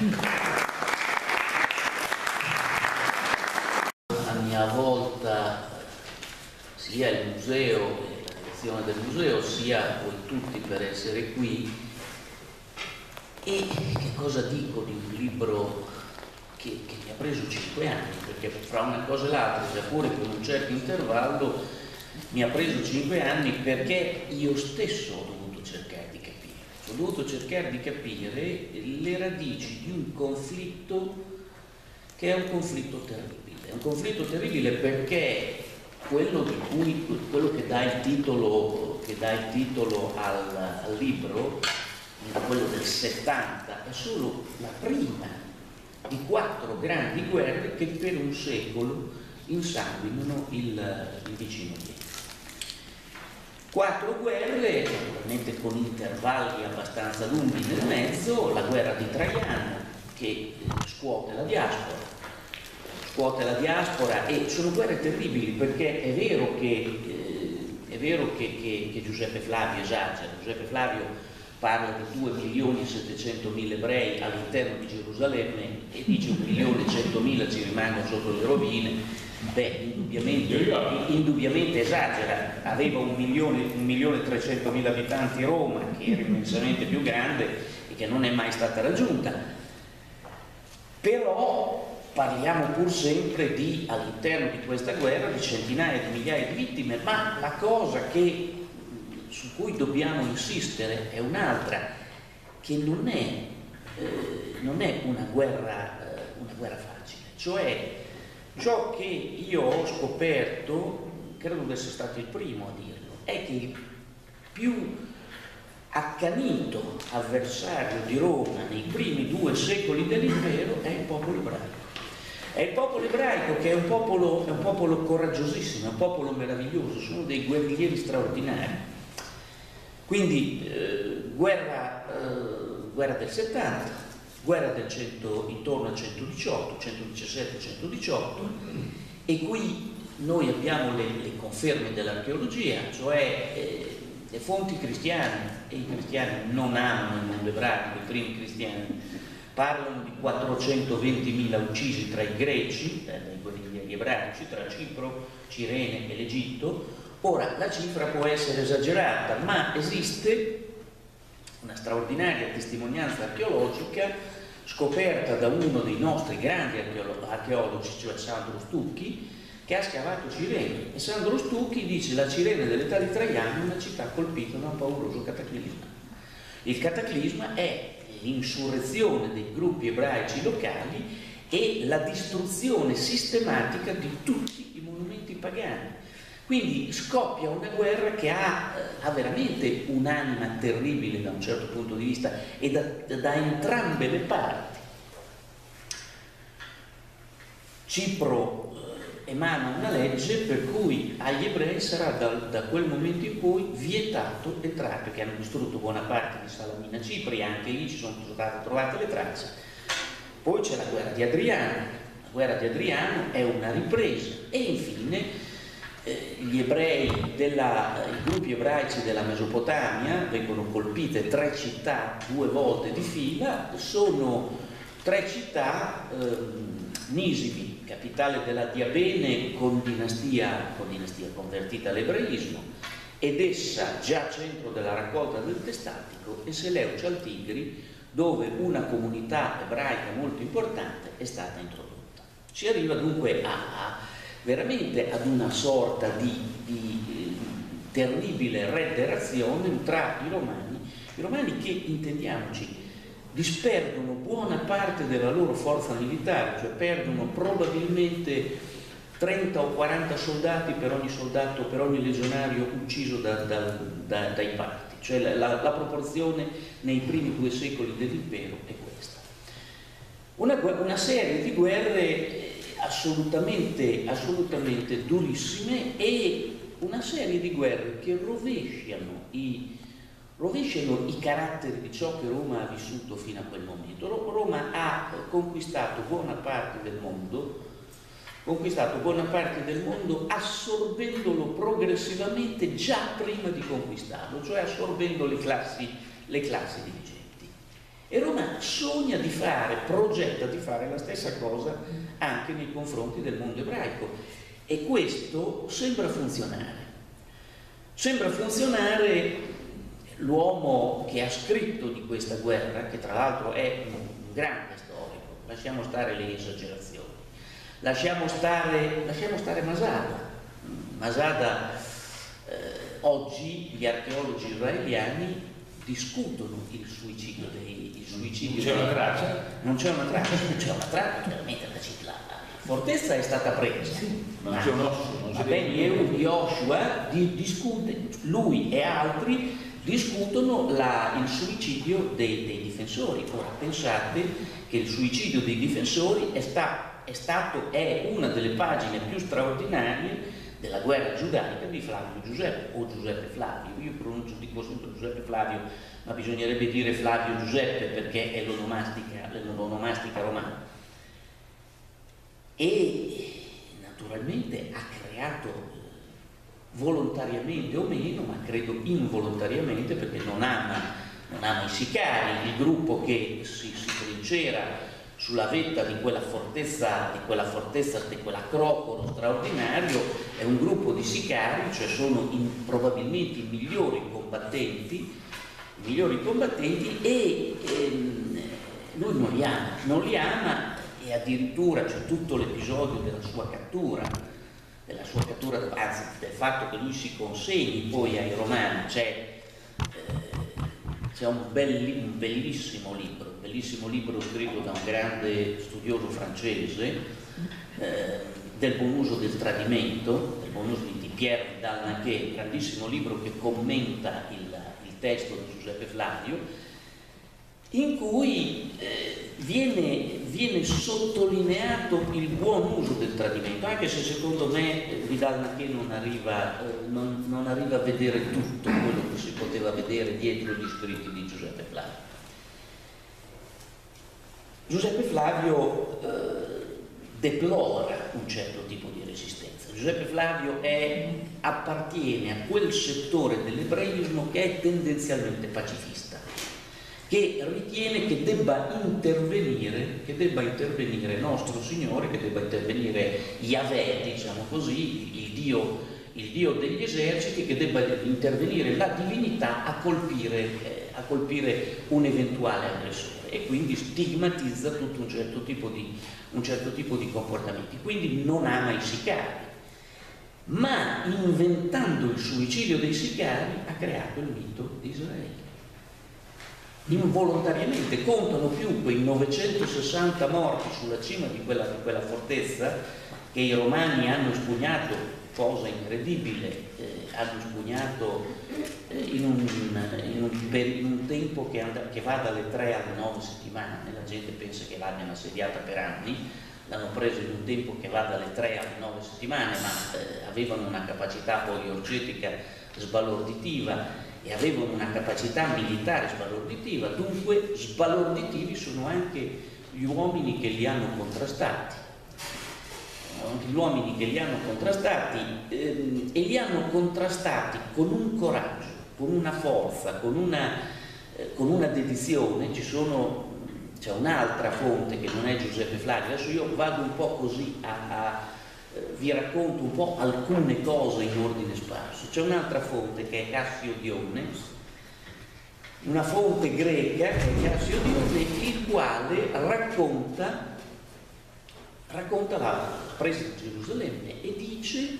A mia volta sia il museo e la direzione del museo sia voi tutti per essere qui. E che cosa dico di un libro che, che mi ha preso cinque anni, perché fra una cosa e l'altra, sia pure con un certo intervallo, mi ha preso cinque anni perché io stesso ho dovuto cercare di capire. Ho dovuto cercare di capire le radici di un conflitto che è un conflitto terribile. È un conflitto terribile perché quello, di cui, quello che dà il titolo, che dà il titolo al, al libro, quello del settanta, è solo la prima di quattro grandi guerre che per un secolo insanguinano il, il vicino Oriente. Quattro guerre, naturalmente con intervalli abbastanza lunghi nel mezzo: la guerra di Traiano, che scuote la diaspora, scuote la diaspora e sono guerre terribili, perché è vero che, eh, è vero che, che, che Giuseppe Flavio esagera. Giuseppe Flavio parla di due milioni e settecentomila ebrei all'interno di Gerusalemme e dice un milione e centomila ci rimangono sotto le rovine. Beh, indubbiamente, indubbiamente esagera. Aveva un milione, un milione e trecentomila abitanti Roma, che era immensamente più grande e che non è mai stata raggiunta. Però parliamo pur sempre di, all'interno di questa guerra, di centinaia di migliaia di vittime, ma la cosa che su cui dobbiamo insistere è un'altra, che non è, eh, non è una guerra, eh, una guerra facile. Cioè, ciò che io ho scoperto, credo di essere stato il primo a dirlo, è che il più accanito avversario di Roma nei primi due secoli dell'impero è il popolo ebraico. È il popolo ebraico, che è un popolo, è un popolo coraggiosissimo, è un popolo meraviglioso, sono dei guerriglieri straordinari. Quindi eh, guerra, eh, guerra del settanta, guerra del cento, intorno al centodiciotto, centodiciassette, centodiciotto, e qui noi abbiamo le, le conferme dell'archeologia, cioè eh, le fonti cristiane, e i cristiani non amano il mondo ebraico, i primi cristiani parlano di quattrocentoventimila uccisi tra i greci, eh, dai guerriglieri ebraici, tra Cipro, Cirene e l'Egitto. Ora, la cifra può essere esagerata, ma esiste una straordinaria testimonianza archeologica scoperta da uno dei nostri grandi archeologi, cioè Sandro Stucchi, che ha scavato Cirene. E Sandro Stucchi dice: la Cirene dell'età di Traiano è una città colpita da un pauroso cataclisma. Il cataclisma è l'insurrezione dei gruppi ebraici locali e la distruzione sistematica di tutti i monumenti pagani. Quindi scoppia una guerra che ha, ha veramente un'anima terribile da un certo punto di vista, e da, da entrambe le parti. Cipro eh, emana una legge per cui agli ebrei sarà da, da quel momento in poi vietato entrare, perché hanno distrutto buona parte di Salamina Cipri, anche lì ci sono state trovate le tracce. Poi c'è la guerra di Adriano, la guerra di Adriano è una ripresa, e infine gli ebrei della, i gruppi ebraici della Mesopotamia vengono colpite tre città due volte di fila. Sono tre città, eh, Nisibi, capitale della Diabene con dinastia, con dinastia convertita all'ebraismo, ed essa già centro della raccolta del testatico, e Seleucia al Tigri, dove una comunità ebraica molto importante è stata introdotta. Si arriva dunque a, a veramente ad una sorta di, di eh, terribile rederazione tra i romani, i romani che, intendiamoci, disperdono buona parte della loro forza militare, cioè perdono probabilmente trenta o quaranta soldati per ogni soldato, per ogni legionario ucciso da, da, da, dai parti, cioè la, la, la proporzione nei primi due secoli dell'impero è questa. una, una serie di guerre assolutamente, assolutamente durissime e una serie di guerre che rovesciano i, rovesciano i caratteri di ciò che Roma ha vissuto fino a quel momento. Roma ha conquistato buona parte del mondo, conquistato buona parte del mondo assorbendolo progressivamente già prima di conquistarlo, cioè assorbendo le classi, le classi dirigenti. E Roma sogna di fare, progetta di fare la stessa cosa anche nei confronti del mondo ebraico. E questo sembra funzionare. Sembra funzionare. L'uomo che ha scritto di questa guerra, che tra l'altro è un grande storico, lasciamo stare le esagerazioni, lasciamo stare, lasciamo stare Masada. Masada, eh, oggi gli archeologi israeliani discutono il suicidio dei, il suicidio non c'è una traccia? Non c'è una traccia, non c'è una traccia, chiaramente la città. Fortezza è stata presa, sì, ma non c'è un osso, non c'è ben Yoshua di, discute, lui e altri discutono la, il suicidio dei, dei difensori. Ora pensate che il suicidio dei difensori è, sta, è stato è una delle pagine più straordinarie della guerra giudaica di Flavio Giuseppe o Giuseppe Flavio. Io pronuncio dico sempre Giuseppe Flavio, ma bisognerebbe dire Flavio Giuseppe perché è l'onomastica, l'onomastica romana. E naturalmente ha creato volontariamente o meno, ma credo involontariamente, perché non ama, non ama i sicari, il gruppo che si, si trincera sulla vetta di quella fortezza, di quella fortezza, di quell'acropolo straordinario, è un gruppo di sicari, cioè sono in, probabilmente i migliori combattenti, i migliori combattenti e ehm, lui non li ama, non li ama. E addirittura c'è tutto l'episodio della sua cattura, della sua cattura, anzi del fatto che lui si consegni poi ai Romani. C'è, eh, c'è un, belli, un bellissimo libro, un bellissimo libro scritto da un grande studioso francese, eh, del buon uso del tradimento, del buon uso di Pierre Vidal-Naquet, grandissimo libro che commenta il, il testo di Giuseppe Flavio, in cui eh, viene, viene sottolineato il buon uso del tradimento, anche se secondo me eh, Vidal-Naquet non arriva, eh, non, non arriva a vedere tutto quello che si poteva vedere dietro gli scritti di Giuseppe Flavio. Giuseppe Flavio eh, deplora un certo tipo di resistenza. Giuseppe Flavio è, appartiene a quel settore dell'ebraismo che è tendenzialmente pacifista, che ritiene che debba intervenire, che debba intervenire nostro Signore, che debba intervenire Yahweh, diciamo così, il Dio, il Dio degli eserciti, che debba intervenire la divinità a colpire, eh, a colpire un eventuale aggressore, e quindi stigmatizza tutto un certo tipo di, un certo tipo di comportamenti. Quindi non ama i sicari, ma inventando il suicidio dei sicari ha creato il mito di Israele. Involontariamente contano più quei novecentosessanta morti sulla cima di quella, di quella fortezza che i romani hanno spugnato, cosa incredibile, eh, hanno spugnato eh, in, un, in, un, per, in un tempo che, and- che va dalle tre alle nove settimane. La gente pensa che l'abbiano assediata per anni, l'hanno preso in un tempo che va dalle tre alle nove settimane, ma eh, avevano una capacità poliocetica sbalorditiva e avevano una capacità militare sbalorditiva, dunque sbalorditivi sono anche gli uomini che li hanno contrastati, gli uomini che li hanno contrastati ehm, e li hanno contrastati con un coraggio, con una forza, con una, eh, con una dedizione. Ci sono, c'è un'altra fonte che non è Giuseppe Flavio, adesso io vado un po' così a, a vi racconto un po' alcune cose in ordine sparso. C'è un'altra fonte che è Cassio Dione, una fonte greca che è Cassio Dione, il quale racconta, racconta la presa di Gerusalemme e dice: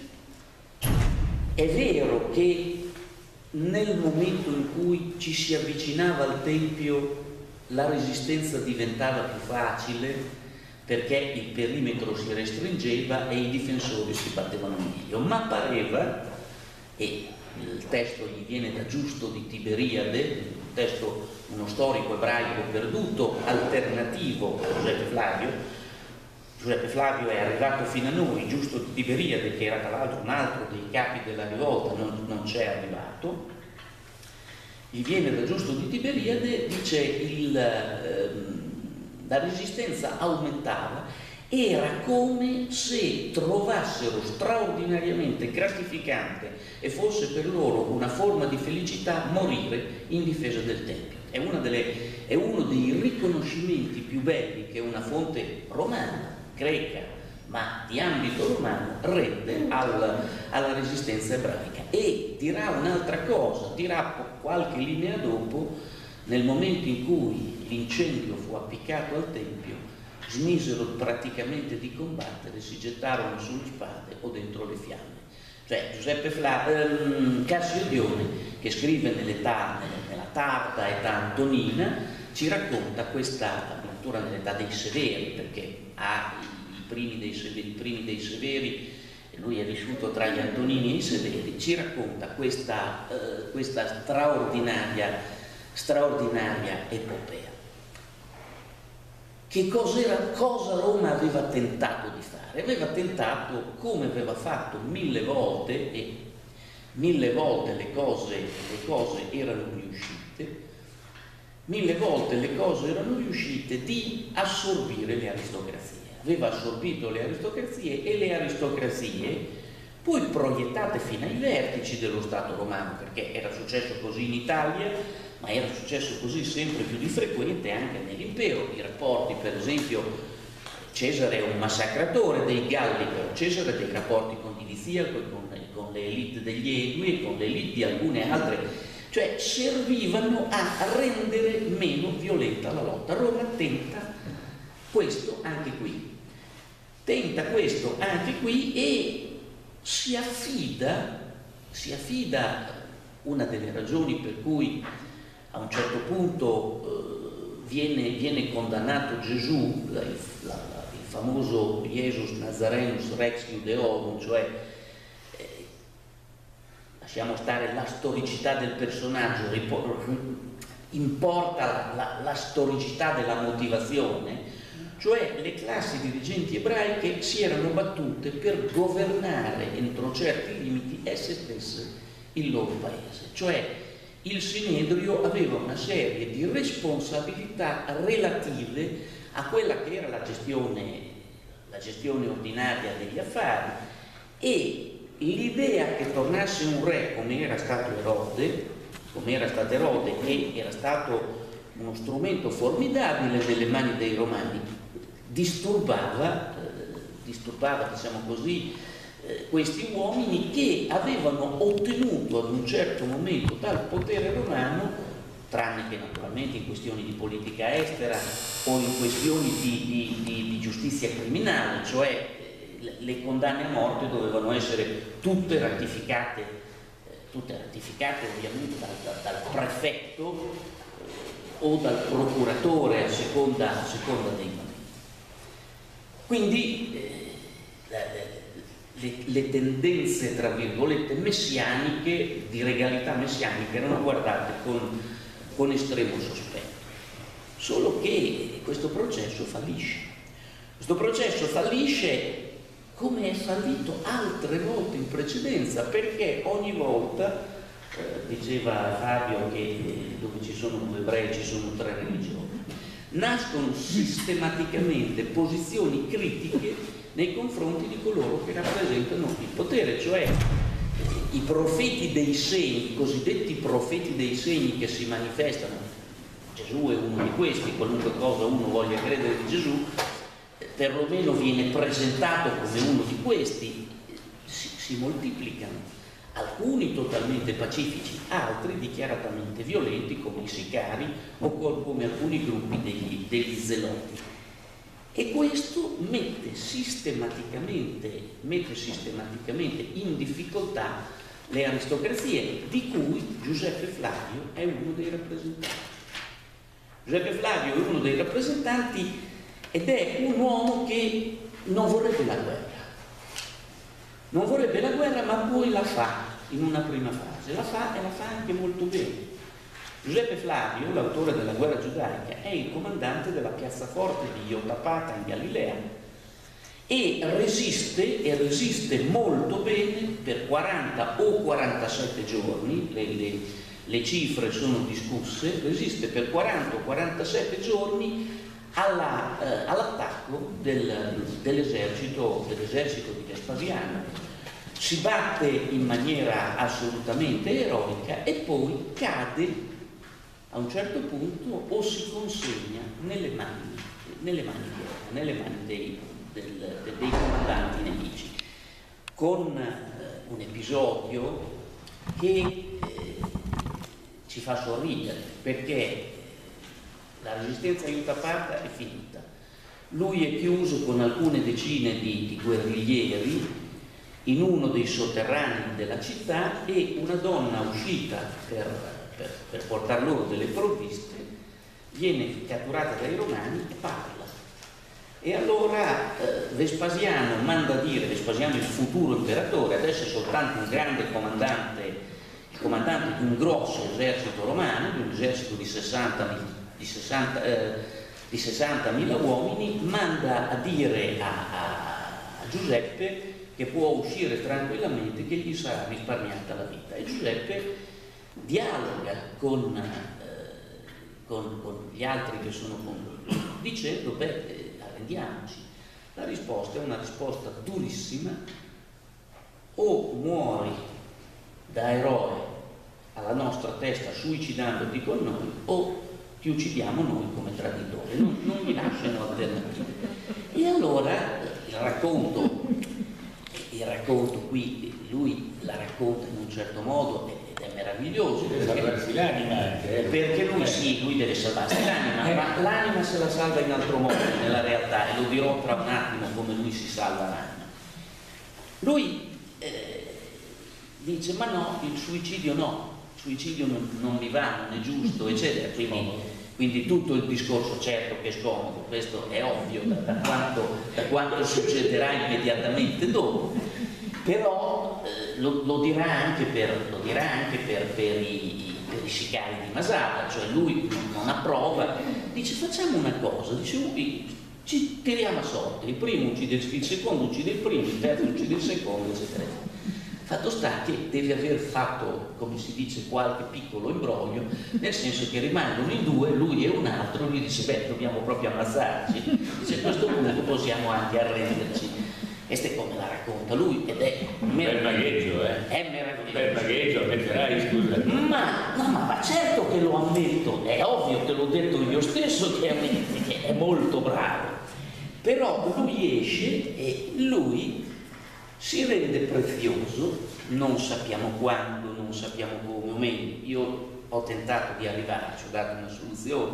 è vero che nel momento in cui ci si avvicinava al Tempio la resistenza diventava più facile, perché il perimetro si restringeva e i difensori si battevano meglio, ma pareva, e il testo gli viene da Giusto di Tiberiade, un testo uno storico ebraico perduto, alternativo a Giuseppe Flavio. Giuseppe Flavio è arrivato fino a noi, Giusto di Tiberiade, che era tra l'altro un altro dei capi della rivolta, non, non c'è arrivato. Gli viene da Giusto di Tiberiade, dice il, ehm, la resistenza aumentava, era come se trovassero straordinariamente gratificante e fosse per loro una forma di felicità morire in difesa del Tempio. È, una delle, è uno dei riconoscimenti più belli che una fonte romana, greca, ma di ambito romano, rende al, alla resistenza ebraica. E dirà un'altra cosa, dirà qualche linea dopo, nel momento in cui l'incendio fu appiccato al Tempio, smisero praticamente di combattere, si gettarono sulle spade o dentro le fiamme. Cioè Giuseppe Fla, ehm, Cassio Dione, che scrive nell'età, nella tarda età antonina, ci racconta questa avventura nell'età dei Severi, perché ha i, i, primi dei Severi, i primi dei Severi, e lui è vissuto tra gli Antonini e i Severi, ci racconta questa, eh, questa straordinaria, straordinaria epopea. Che cos'era, cosa Roma aveva tentato di fare? Aveva tentato, come aveva fatto mille volte, e mille volte le cose, le cose erano riuscite, mille volte le cose erano riuscite di assorbire le aristocrazie. Aveva assorbito le aristocrazie e le aristocrazie, poi proiettate fino ai vertici dello Stato romano, perché era successo così in Italia, ma era successo così sempre più di frequente anche nell'impero. I rapporti, per esempio, Cesare è un massacratore dei Galli, però Cesare ha dei rapporti con Divizia, con, con le elite degli Edui e con le elite di alcune altre, cioè servivano a rendere meno violenta la lotta. Roma tenta questo anche qui, tenta questo anche qui e si affida, si affida, una delle ragioni per cui a un certo punto eh, viene, viene condannato Gesù, la, la, il famoso Jesus Nazarenus Rex Judeorum, cioè eh, lasciamo stare la storicità del personaggio, importa la, la, la storicità della motivazione, cioè le classi dirigenti ebraiche si erano battute per governare entro certi limiti esse stesse il loro paese, cioè il Sinedrio aveva una serie di responsabilità relative a quella che era la gestione, la gestione ordinaria degli affari, e l'idea che tornasse un re come era stato Erode, come era stato Erode, che era stato uno strumento formidabile nelle mani dei Romani, disturbava, eh, disturbava diciamo così, questi uomini che avevano ottenuto ad un certo momento dal potere romano, tranne che naturalmente in questioni di politica estera o in questioni di, di, di, di giustizia criminale, cioè le condanne a morte dovevano essere tutte ratificate, tutte ratificate ovviamente dal, dal, dal prefetto eh, o dal procuratore a seconda, a seconda dei momenti. Quindi eh, la, Le, le tendenze, tra virgolette, messianiche, di regalità messianica, erano guardate con, con estremo sospetto. Solo che questo processo fallisce. Questo processo fallisce come è fallito altre volte in precedenza, perché ogni volta, eh, diceva Fabio che dove ci sono due ebrei ci sono tre religioni, nascono sistematicamente posizioni critiche nei confronti di coloro che rappresentano il potere, cioè i profeti dei segni, i cosiddetti profeti dei segni che si manifestano. Gesù è uno di questi, qualunque cosa uno voglia credere di Gesù, perlomeno viene presentato come uno di questi, si, si moltiplicano, alcuni totalmente pacifici, altri dichiaratamente violenti come i sicari o come alcuni gruppi degli, degli zeloti. E questo mette sistematicamente, mette sistematicamente in difficoltà le aristocrazie, di cui Giuseppe Flavio è uno dei rappresentanti. Giuseppe Flavio è uno dei rappresentanti ed è un uomo che non vorrebbe la guerra. Non vorrebbe la guerra, ma poi la fa in una prima fase. La fa e la fa anche molto bene. Giuseppe Flavio, l'autore della guerra giudaica, è il comandante della piazzaforte di Jotapata in Galilea e resiste, e resiste molto bene per quaranta o quarantasette giorni, le, le, le cifre sono discusse, resiste per quaranta o quarantasette giorni alla, eh, all'attacco del, dell'esercito dell'esercito di Vespasiano. Si batte in maniera assolutamente eroica e poi cade a un certo punto o si consegna nelle mani, nelle mani, nelle mani dei, del, dei comandanti nemici, con eh, un episodio che eh, ci fa sorridere, perché la resistenza a Jotapata è finita. Lui è chiuso con alcune decine di, di guerriglieri in uno dei sotterranei della città e una donna uscita per, per, per portare loro delle provviste viene catturata dai romani e parla. E allora eh, Vespasiano manda a dire, Vespasiano il futuro imperatore, adesso è soltanto un grande comandante, il comandante di un grosso esercito romano, di un esercito di sessantamila di sessanta, eh, di sessantamila uomini, manda a dire a, a, a Giuseppe che può uscire tranquillamente, che gli sarà risparmiata la vita. E Giuseppe dialoga con, eh, con, con gli altri che sono con lui, dicendo, beh, eh, arrendiamoci. La risposta è una risposta durissima: o muori da eroe alla nostra testa suicidandoti con noi, o ti uccidiamo noi come traditori. Non, non gli lasciano alternative. E allora il racconto, il racconto qui, lui la racconta in un certo modo ed è meraviglioso. Deve salvarsi l'anima anche. Perché lui sì, lui deve salvarsi l'anima, ma l'anima se la salva in altro modo nella realtà, e lo dirò tra un attimo come lui si salva l'anima. Lui eh, dice, ma no, il suicidio no, il suicidio non, non mi va, non è giusto, eccetera. Quindi, quindi tutto il discorso, certo che è scomodo, questo è ovvio da, da, quanto, da quanto succederà immediatamente dopo, però eh, lo, lo dirà anche per, lo dirà anche per, per, i, per i sicari di Masada, cioè lui non, non approva, dice facciamo una cosa, dice ci tiriamo a sorte, il primo uccide il, il secondo uccide il primo, il terzo uccide il secondo, eccetera. Fatto sta che deve aver fatto, come si dice, qualche piccolo imbroglio, nel senso che rimangono in due, lui e un altro, lui dice, beh, dobbiamo proprio ammazzarci, dice, a questo punto possiamo anche arrenderci. Questa è come la racconta lui, ed è bel magheggio, eh? È meraviglioso. Bel magheggio, ammetterai, scusa. Ma, no, ma, ma certo che lo ammetto, è ovvio che l'ho detto io stesso che ammetti, che è molto bravo. Però lui esce e lui si rende prezioso, non sappiamo quando, non sappiamo come o meno. Io ho tentato di arrivarci, ho dato una soluzione,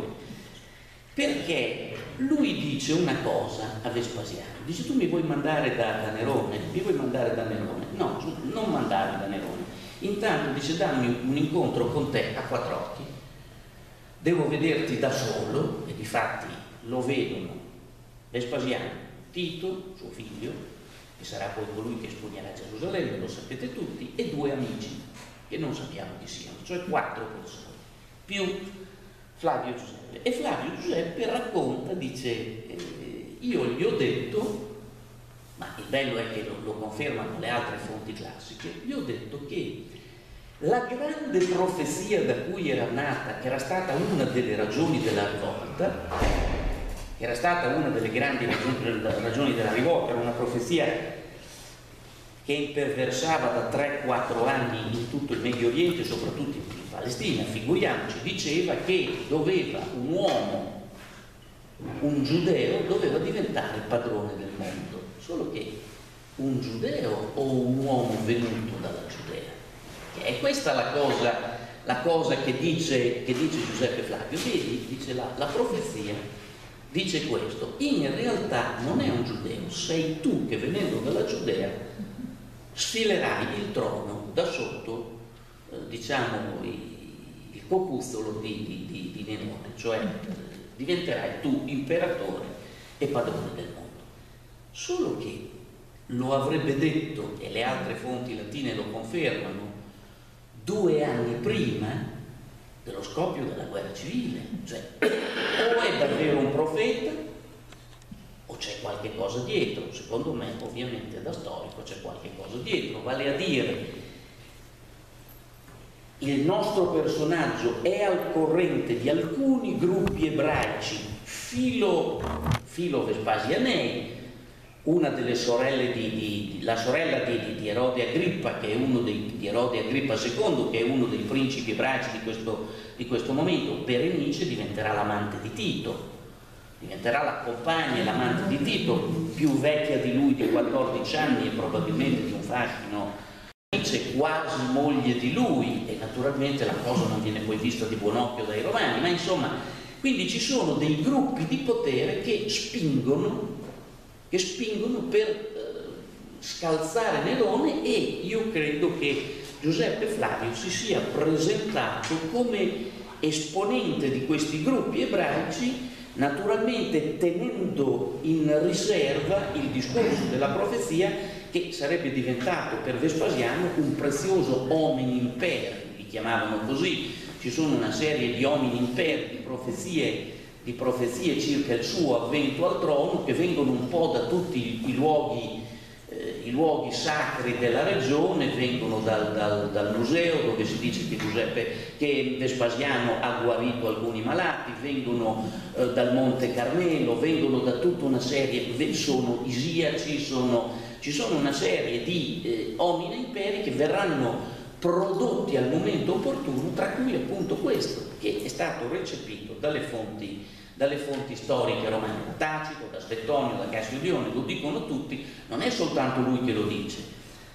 perché lui dice una cosa a Vespasiano, dice tu mi vuoi mandare da, da Nerone, mi vuoi mandare da Nerone? No, non mandare da Nerone. Intanto dice dammi un incontro con te a quattro occhi, devo vederti da solo, e difatti lo vedono Vespasiano, Tito, suo figlio, che sarà poi colui che espugnerà Gerusalemme, lo sapete tutti, e due amici che non sappiamo chi siano, cioè quattro persone, più Flavio Giuseppe. E Flavio Giuseppe racconta, dice, eh, io gli ho detto, ma il bello è che lo, lo confermano le altre fonti classiche, gli ho detto che la grande profezia da cui era nata, che era stata una delle ragioni della rivolta, era stata una delle grandi ragioni della rivolta, era una profezia che imperversava da tre quattro anni in tutto il Medio Oriente, soprattutto in Palestina, figuriamoci, diceva che doveva un uomo, un giudeo, doveva diventare padrone del mondo, solo che un giudeo o un uomo venuto dalla Giudea? È questa la cosa, la cosa che, dice, che dice Giuseppe Flavio, vedi, dice la, la profezia, dice questo, in realtà non è un giudeo, sei tu che venendo dalla Giudea sfilerai il trono da sotto, eh, diciamo, il, il cocuzzolo di, di, di, di Nerone, cioè eh, diventerai tu imperatore e padrone del mondo. Solo che lo avrebbe detto, e le altre fonti latine lo confermano, due anni prima dello scoppio della guerra civile. Cioè, o è davvero un profeta o c'è qualche cosa dietro. Secondo me, ovviamente, da storico c'è qualche cosa dietro, vale a dire il nostro personaggio è al corrente di alcuni gruppi ebraici filo, filo vespasianei. Una delle sorelle di, di la sorella di, di Erode Agrippa, che è uno dei, di Erode Agrippa secondo, che è uno dei principi ebraici di questo, di questo momento, Berenice diventerà l'amante di Tito, diventerà la compagna e l'amante di Tito, più vecchia di lui di quattordici anni e probabilmente di un fascino quasi moglie di lui, e naturalmente la cosa non viene poi vista di buon occhio dai romani, ma insomma, quindi ci sono dei gruppi di potere che spingono che spingono per eh, scalzare Nerone, e io credo che Giuseppe Flavio si sia presentato come esponente di questi gruppi ebraici, naturalmente tenendo in riserva il discorso della profezia, che sarebbe diventato per Vespasiano un prezioso homini imperi, li chiamavano così. Ci sono una serie di homini imperi, di profezie di profezie circa il suo avvento al trono, che vengono un po' da tutti i luoghi, eh, i luoghi sacri della regione, vengono dal, dal, dal museo dove si dice che, Giuseppe, che Vespasiano ha guarito alcuni malati, vengono eh, dal Monte Carmelo, vengono da tutta una serie, sono isiaci, sono, ci sono una serie di eh, homini imperi che verranno prodotti al momento opportuno, tra cui appunto questo, che è stato recepito dalle fonti, dalle fonti storiche romane, da Tacito, da Suetonio, da Cassiodione, lo dicono tutti, non è soltanto lui che lo dice.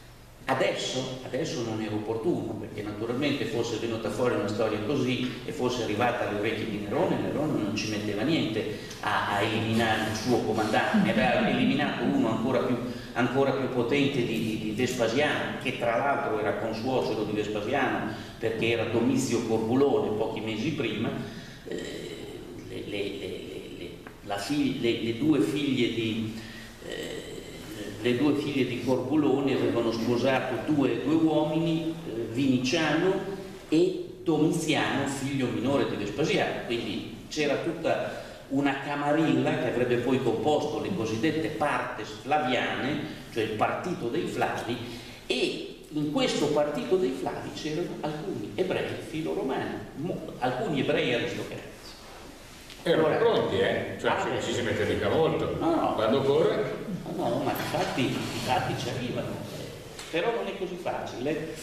Adesso, adesso non era opportuno, perché naturalmente fosse venuta fuori una storia così e fosse arrivata alle orecchie di Nerone, Nerone non ci metteva niente a, a eliminare il suo comandante, ne aveva eliminato uno ancora più, ancora più potente di, di, di Vespasiano, che tra l'altro era consuocero di Vespasiano, perché era Domizio Corbulone pochi mesi prima. eh, le, le, le, le, la figlia, le, le due figlie di... Eh, Le due figlie di Corbulone avevano sposato due, due uomini, eh, Viniciano e Domiziano, figlio minore di Vespasiano, quindi c'era tutta una camarilla che avrebbe poi composto le cosiddette partes flaviane, cioè il partito dei Flavi, e in questo partito dei Flavi c'erano alcuni ebrei filoromani, alcuni ebrei aristocratici. Erano allora, pronti, eh? Cioè ah, ci, ci si mette mica molto. No, no. Quando corre? No, no, ma infatti i fatti ci arrivano, eh, però non è così facile.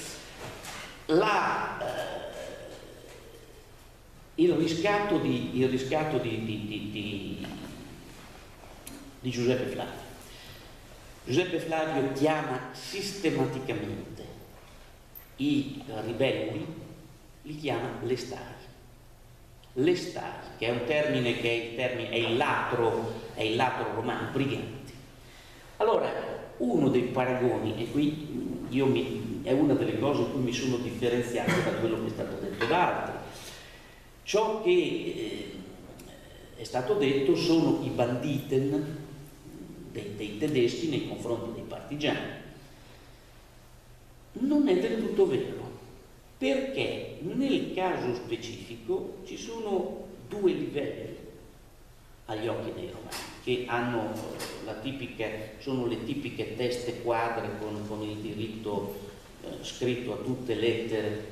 La, eh, il riscatto di, il riscatto di, di, di, di, di Giuseppe Flavio. Giuseppe Flavio chiama sistematicamente i ribelli, li chiama lestari. Lestari, che è un termine che è il, termine, è il latro, è il latro romano, briganti. Allora, uno dei paragoni, e qui io mi, è una delle cose in cui mi sono differenziato da quello che è stato detto da altri. Ciò che eh, è stato detto sono i banditen dei, dei tedeschi nei confronti dei partigiani. Non è del tutto vero, perché nel caso specifico ci sono due livelli agli occhi dei romani, che hanno la tipica, sono le tipiche teste quadre con, con il diritto eh, scritto a tutte lettere.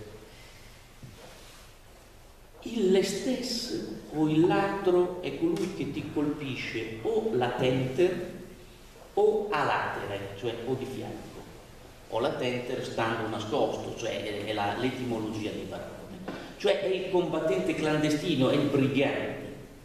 Il lestes o il latro è colui che ti colpisce o latenter o a latere, cioè o di fianco, o latenter stando nascosto, cioè è, è la, l'etimologia di parole, cioè è il combattente clandestino, è il brigante.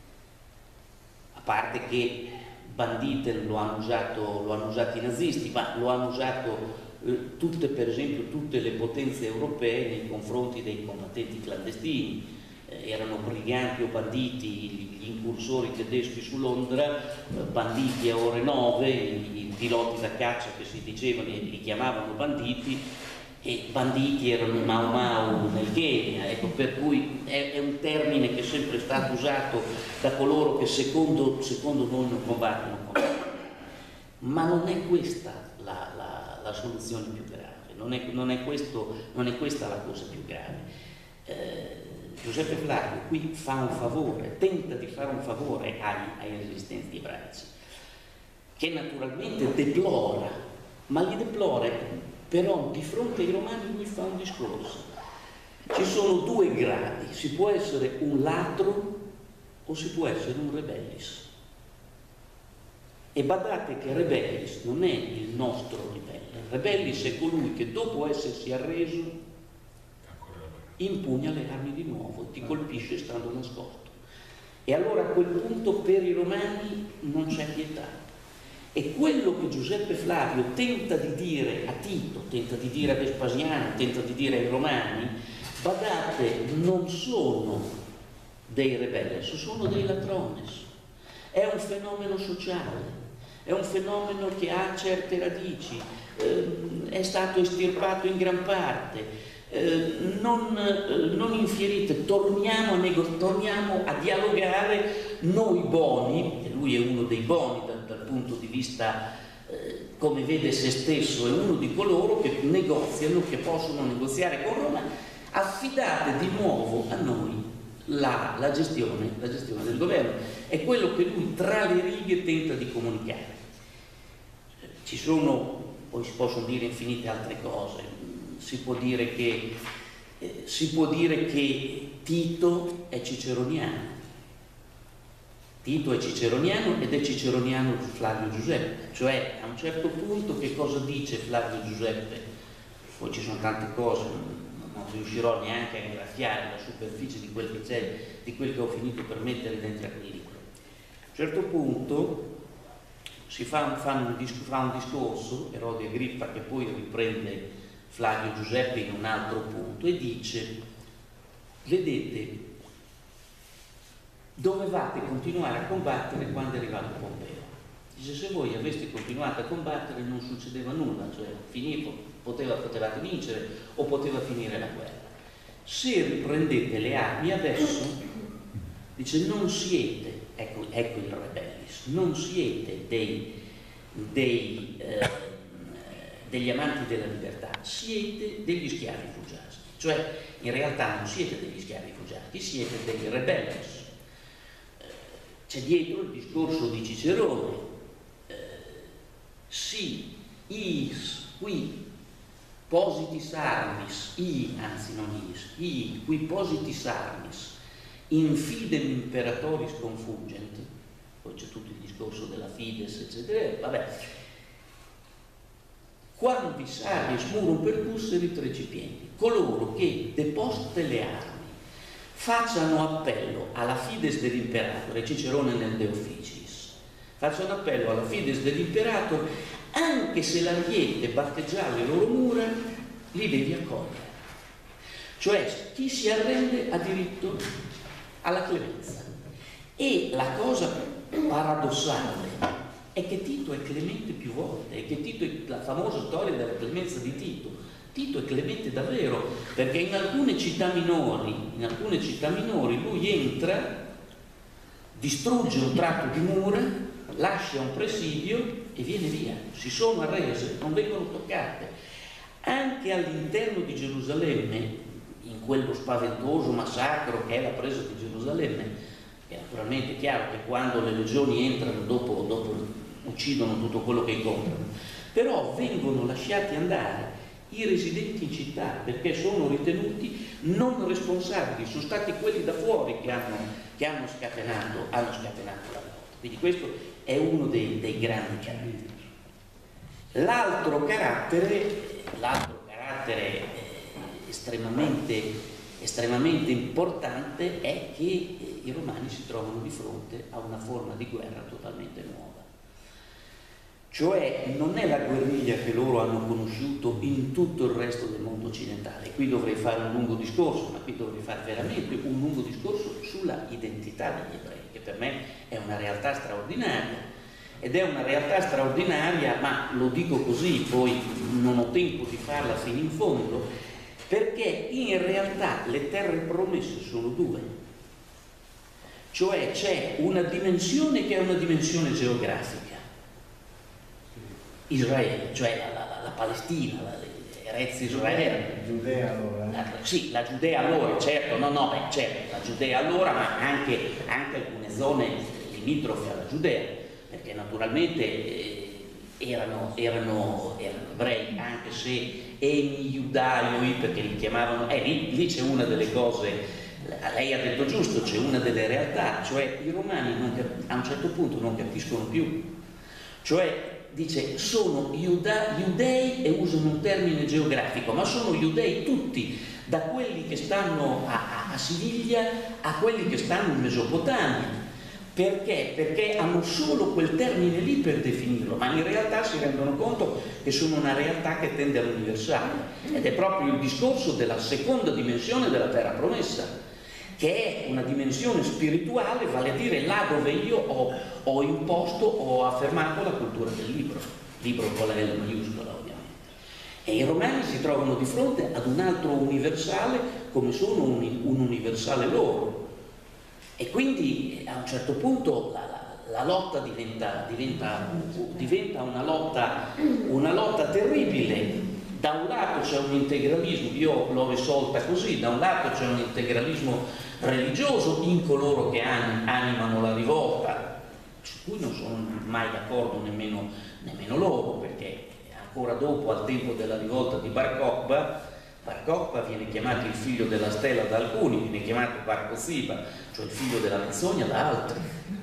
A parte che banditen lo hanno usato, lo hanno usato i nazisti, ma lo hanno usato eh, tutte, per esempio, tutte le potenze europee nei confronti dei combattenti clandestini. Eh, erano briganti o banditi gli incursori tedeschi su Londra, eh, banditi a ore nove, i, i piloti da caccia che si dicevano e li chiamavano banditi, e banditi erano i Mau Mau nel Kenya, ecco, per cui è, è un termine che è sempre stato usato da coloro che secondo, secondo noi non combattono, combattono. Ma non è questa la, la, la soluzione più grave, non è, non, è questo, non è questa la cosa più grave. Eh, Giuseppe Flavio qui fa un favore, tenta di fare un favore ai, ai resistenti ebraici, che naturalmente deplora, ma li deplora, però di fronte ai romani lui fa un discorso. Ci sono due gradi, si può essere un ladro o si può essere un rebellis. E badate che rebellis non è il nostro livello, rebellis è colui che dopo essersi arreso impugna le armi di nuovo, ti colpisce stando nascosto. E allora a quel punto per i romani non c'è pietà. E quello che Giuseppe Flavio tenta di dire a Tito, tenta di dire a Vespasiano, tenta di dire ai romani, badate, non sono dei rebellis, sono dei ladrones. È un fenomeno sociale, è un fenomeno che ha certe radici, eh, è stato estirpato in gran parte. Eh, non, eh, non infierite, torniamo a, nego- torniamo a dialogare noi boni, e lui è uno dei boni dal, dal punto di vista eh, come vede se stesso, è uno di coloro che negoziano, che possono negoziare con Roma, affidate di nuovo a noi la, la, gestione, la gestione del governo. È quello che lui tra le righe tenta di comunicare. Ci sono, poi si possono dire infinite altre cose. Si può dire che, eh, si può dire che Tito è ciceroniano. Tito è ciceroniano ed è ciceroniano Flavio Giuseppe. Cioè, a un certo punto, che cosa dice Flavio Giuseppe? Poi ci sono tante cose, non, non riuscirò neanche a graffiare la superficie di quel che c'è, di quel che ho finito per mettere dentro quel libro. A un certo punto si fa un, fa un, fa un discorso, Erode Agrippa, che poi riprende Flavio Giuseppe in un altro punto, e dice: vedete, dovevate continuare a combattere quando è arrivato Pompeo. Dice: se voi aveste continuato a combattere non succedeva nulla, cioè finivo, poteva, potevate vincere o poteva finire la guerra. Se riprendete le armi adesso, dice, non siete, ecco, ecco il rebellis, non siete dei, dei eh, degli amanti della libertà, siete degli schiavi fugiati. Cioè, in realtà non siete degli schiavi fugiati, siete dei rebellis. C'è dietro il discorso di Cicerone, eh, si, is, qui, positis armis, i, anzi non is, i, qui positis armis, infidem imperatoris confugent, poi c'è tutto il discorso della fides, eccetera, vabbè, quando saries murum percusseri trecipienti, coloro che deposte le armi facciano appello alla fides dell'imperatore, Cicerone nel De Officiis, facciano appello alla fides dell'imperatore, anche se l'ariete batte già le loro mura, li devi accogliere. Cioè, chi si arrende ha diritto alla clemenza. E la cosa paradossale è che Tito è clemente più volte, è che Tito è la famosa storia della clemenza di Tito. Tito è clemente davvero, perché in alcune città minori, in alcune città minori lui entra, distrugge un tratto di mura, lascia un presidio e viene via. Si sono arrese, non vengono toccate. Anche all'interno di Gerusalemme, in quello spaventoso massacro che è la presa di Gerusalemme, e naturalmente è chiaro che quando le legioni entrano dopo, dopo uccidono tutto quello che incontrano, però vengono lasciati andare i residenti in città perché sono ritenuti non responsabili, sono stati quelli da fuori che hanno, che hanno, scatenato, hanno scatenato la lotta. Quindi questo è uno dei, dei grandi caratteri. L'altro carattere, l'altro carattere estremamente estremamente importante è che i romani si trovano di fronte a una forma di guerra totalmente nuova. Cioè non è la guerriglia che loro hanno conosciuto in tutto il resto del mondo occidentale. Qui dovrei fare un lungo discorso, ma qui dovrei fare veramente un lungo discorso sulla identità degli ebrei, che per me è una realtà straordinaria. Ed è una realtà straordinaria, ma lo dico così, poi non ho tempo di farla fino in fondo, perché in realtà le terre promesse sono due, cioè c'è una dimensione che è una dimensione geografica, Israele, cioè la, la, la Palestina, la, Erez Israele. La Giudea allora. La, sì, la Giudea allora, certo, no, no, beh, certo, la Giudea allora, ma anche, anche alcune zone limitrofe alla Giudea, perché naturalmente eh, erano, erano, erano ebrei, anche se emi iudaioi, perché li chiamavano, eh, lì, lì c'è una delle cose. Lei ha detto giusto, c'è una delle realtà, cioè i romani non cap- a un certo punto non capiscono più, cioè dice sono iuda- iudei e usano un termine geografico, ma sono iudei tutti, da quelli che stanno a, a, a Siviglia a quelli che stanno in Mesopotamia. Perché? Perché hanno solo quel termine lì per definirlo, ma in realtà si rendono conto che sono una realtà che tende all'universale, ed è proprio il discorso della seconda dimensione della terra promessa, che è una dimensione spirituale, vale a dire là dove io ho, ho imposto, ho affermato la cultura del libro, libro con la L maiuscola ovviamente. E i romani si trovano di fronte ad un altro universale come sono un, un universale loro. E quindi a un certo punto la, la, la lotta diventa, diventa, diventa una, lotta, una lotta terribile. Da un lato c'è un integralismo, io l'ho risolta così, da un lato c'è un integralismo religioso in coloro che animano la rivolta, su cui non sono mai d'accordo nemmeno, nemmeno loro, perché ancora dopo, al tempo della rivolta di Bar Kokhba, Bar Kokhba viene chiamato il figlio della stella da alcuni, viene chiamato Bar Koziba, cioè il figlio della menzogna da altri.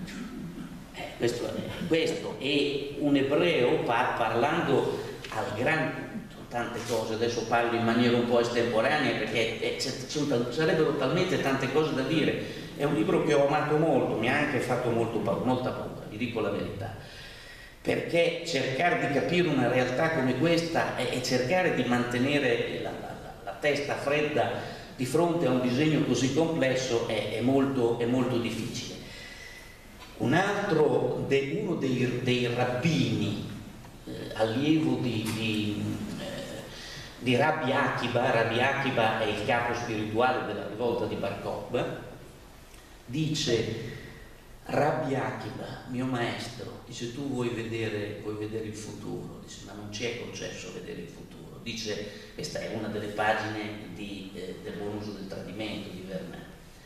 Eh, questo, è, questo e un ebreo par, parlando al grande, tante cose, adesso parlo in maniera un po' estemporanea perché eh, sono, sarebbero talmente tante cose da dire. È un libro che ho amato molto, mi ha anche fatto molto, molta paura, vi dico la verità, perché cercare di capire una realtà come questa e, e cercare di mantenere la, la, la testa fredda di fronte a un disegno così complesso è, è, molto, è molto difficile. Un altro, de, uno dei, dei rabbini, eh, allievo di, di di Rabbi Akiba, Rabbi Akiba è il capo spirituale della rivolta di Bar Kokhba, dice: Rabbi Akiba, mio maestro, dice tu vuoi vedere, vuoi vedere il futuro, dice ma non ci è concesso vedere il futuro, dice, questa è una delle pagine di, eh, del buon uso del tradimento di Vernet,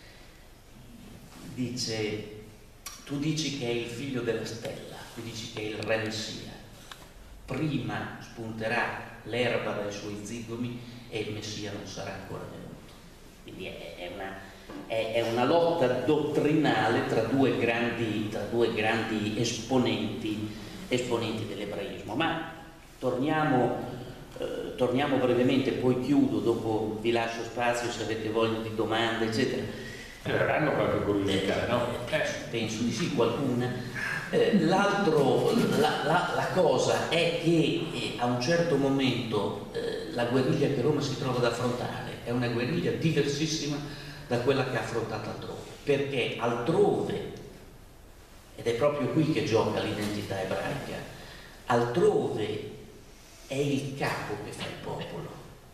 dice tu dici che è il figlio della stella, tu dici che è il re Messia, prima spunterà l'erba dai suoi zigomi e il Messia non sarà ancora venuto. Quindi è, è, una, è, è una lotta dottrinale tra due grandi, tra due grandi esponenti, esponenti dell'ebraismo. Ma torniamo, eh, torniamo brevemente, poi chiudo, dopo vi lascio spazio se avete voglia di domande, eccetera. Eh, avranno qualche curiosità, no? Eh, penso di sì, qualcuna. Eh, l'altro, la, la, la cosa è che eh, a un certo momento eh, la guerriglia che Roma si trova ad affrontare è una guerriglia diversissima da quella che ha affrontato altrove, perché altrove, ed è proprio qui che gioca l'identità ebraica, altrove è il capo che fa il popolo.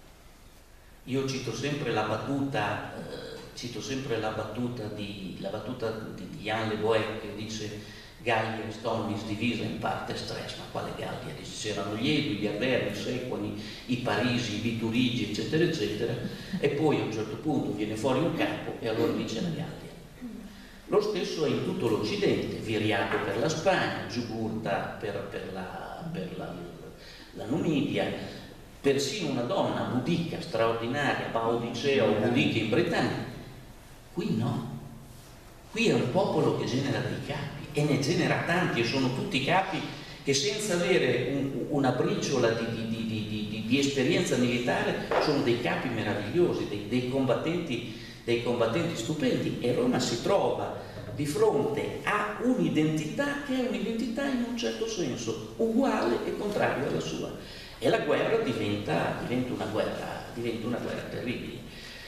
Io cito sempre la battuta, eh, cito sempre la battuta di, la battuta di, di Jan Le Boec, che dice Gallia e Stonis divisa in parte stress, ma quale Gallia? C'erano gli Edu, gli Arverni, i Sequani, i Parisi, i Viturigi, eccetera, eccetera, e poi a un certo punto viene fuori un capo e allora dice la Gallia. Lo stesso è in tutto l'Occidente, Viriato per la Spagna, Giugurta per, per, la, per la, la Numidia, persino una donna budica straordinaria, Baudicea o Budica in Britannia. Qui no, qui è un popolo che genera dei capi, e ne genera tanti, e sono tutti capi che senza avere un, una briciola di, di, di, di, di, di esperienza militare sono dei capi meravigliosi, dei, dei, combattenti, dei combattenti stupendi, e Roma si trova di fronte a un'identità che è un'identità in un certo senso uguale e contraria alla sua, e la guerra diventa, diventa, una, guerra, diventa una guerra terribile.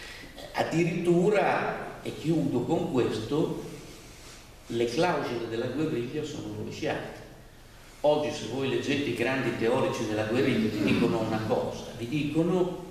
Addirittura, e chiudo con questo, le clausole della guerriglia sono rovesciate. Oggi se voi leggete i grandi teorici della guerriglia vi dicono una cosa, vi dicono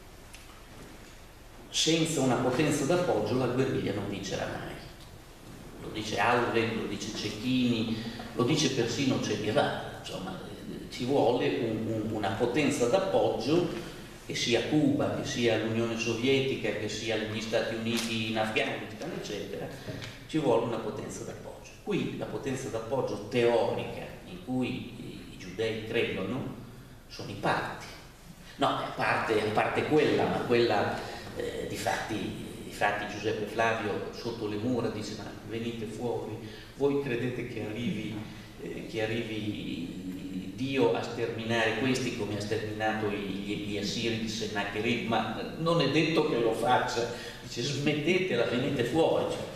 senza una potenza d'appoggio la guerriglia non vincerà mai. Lo dice Alve, lo dice Cecchini, lo dice persino Che Guevara, insomma ci vuole un, un, una potenza d'appoggio che sia Cuba, che sia l'Unione Sovietica, che sia gli Stati Uniti in Afghanistan, eccetera, ci vuole una potenza d'appoggio. Qui la potenza d'appoggio teorica in cui i, i giudei credono sono i parti. No, a parte, a parte quella, ma quella eh, difatti, difatti Giuseppe Flavio sotto le mura dice: ma venite fuori, voi credete che arrivi, eh, che arrivi Dio a sterminare questi come ha sterminato gli, gli assiri di Sennacherib? Ma non è detto che lo faccia. Dice: smettetela, venite fuori. Cioè,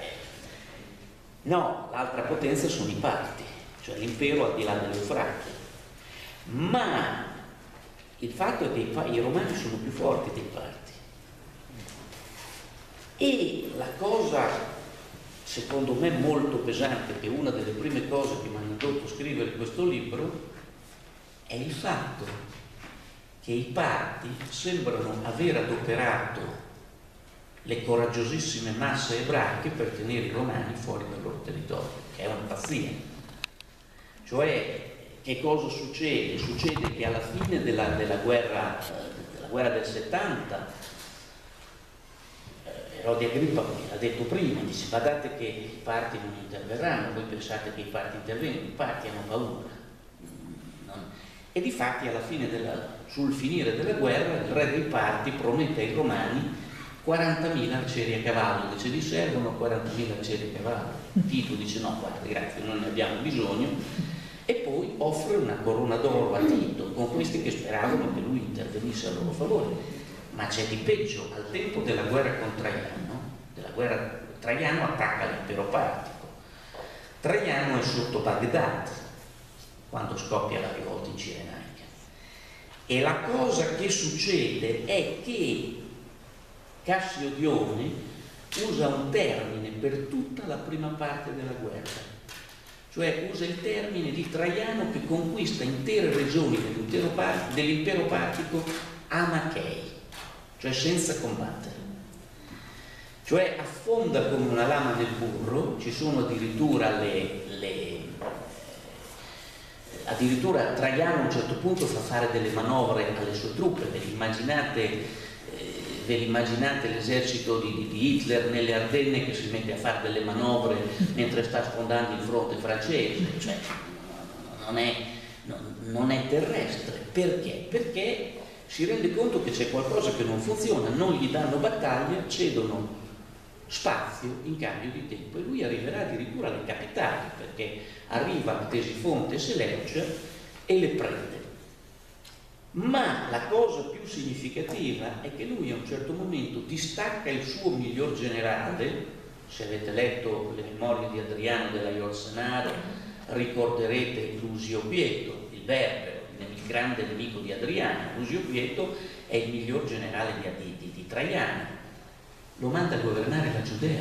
no, l'altra potenza sono i parti, cioè l'impero al di là dell'Eufrate. Ma il fatto è che i, i romani sono più forti dei parti. E la cosa, secondo me, molto pesante, che è una delle prime cose che mi hanno indotto a scrivere questo libro, è il fatto che i parti sembrano aver adoperato le coraggiosissime masse ebraiche per tenere i romani fuori dal loro territorio, che è una pazzia. Cioè, che cosa succede? Succede che alla fine della, della, guerra, della guerra del settanta, Erode Agrippa l'ha detto prima, dice: badate che i parti non interverranno, voi pensate che i parti intervengono, i parti hanno paura. E difatti alla fine della, sul finire della guerra il re dei parti promette ai romani quarantamila arcieri a cavallo, dice: vi servono quarantamila arcieri a cavallo. Tito dice: no, guarda, grazie, non ne abbiamo bisogno. E poi offre una corona d'oro a Tito, con questi che speravano che lui intervenisse a loro favore. Ma c'è di peggio: al tempo della guerra con Traiano, della guerra, Traiano attacca l'impero partico. Traiano è sotto Baghdad quando scoppia la rivolta in Cirenaica. E la cosa che succede è che Cassio Dione usa un termine per tutta la prima parte della guerra, cioè usa il termine di Traiano che conquista intere regioni dell'impero partico amachei, cioè senza combattere, cioè affonda come una lama nel burro. Ci sono addirittura le, le addirittura Traiano a un certo punto fa fare delle manovre alle sue truppe. Ve l'immaginate, eh, ve l'immaginate l'esercito di, di Hitler nelle Ardenne che si mette a fare delle manovre mentre sta sfondando il fronte francese? Cioè, non è, non è terrestre. Perché? Perché si rende conto che c'è qualcosa che non funziona, non gli danno battaglia, cedono spazio in cambio di tempo, e lui arriverà addirittura alle capitali, perché arriva a Ctesifonte e Seleucia e le prende. Ma la cosa più significativa è che lui a un certo momento distacca il suo miglior generale. Se avete letto le memorie di Adriano della Yorsenar ricorderete Lusio Quieto, il berbero, il grande nemico di Adriano. Lusio Quieto è il miglior generale di, di, di Traiano. Lo manda a governare la Giudea,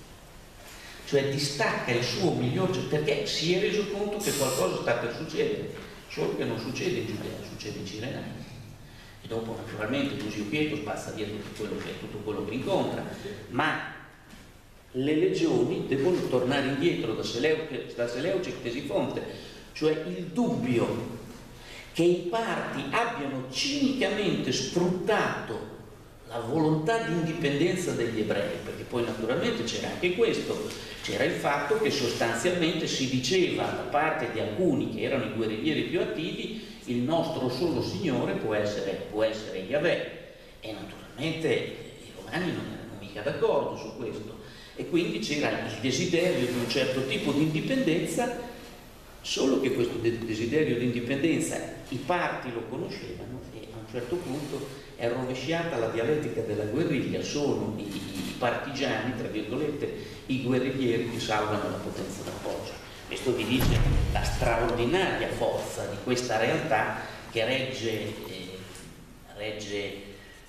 cioè distacca il suo miglior, perché si è reso conto che qualcosa sta per succedere, solo che non succede in Giudea, succede in Cirenaica. E dopo naturalmente Lusio Quieto spazza via tutto quello che, tutto quello che incontra, ma le legioni devono tornare indietro da Seleuce, da Seleuce e Ctesifonte, cioè il dubbio che i parti abbiano cinicamente sfruttato la volontà di indipendenza degli ebrei, perché poi naturalmente c'era anche questo, c'era il fatto che sostanzialmente si diceva da parte di alcuni che erano i guerriglieri più attivi: il nostro solo signore può essere, può essere Yahweh. E naturalmente i romani non erano mica d'accordo su questo, e quindi c'era il desiderio di un certo tipo di indipendenza, solo che questo desiderio di indipendenza i parti lo conoscevano, e a un certo punto è rovesciata la dialettica della guerriglia. Sono i, i partigiani, tra virgolette, i guerriglieri che salvano la potenza d'appoggio. Questo vi dice la straordinaria forza di questa realtà che regge, eh, regge eh,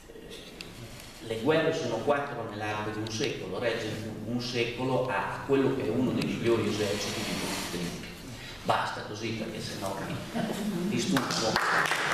le guerre sono quattro nell'arco di un secolo, regge un secolo a quello che è uno dei migliori eserciti di tutti i tempi. Basta così, perché sennò vi, vi stufo.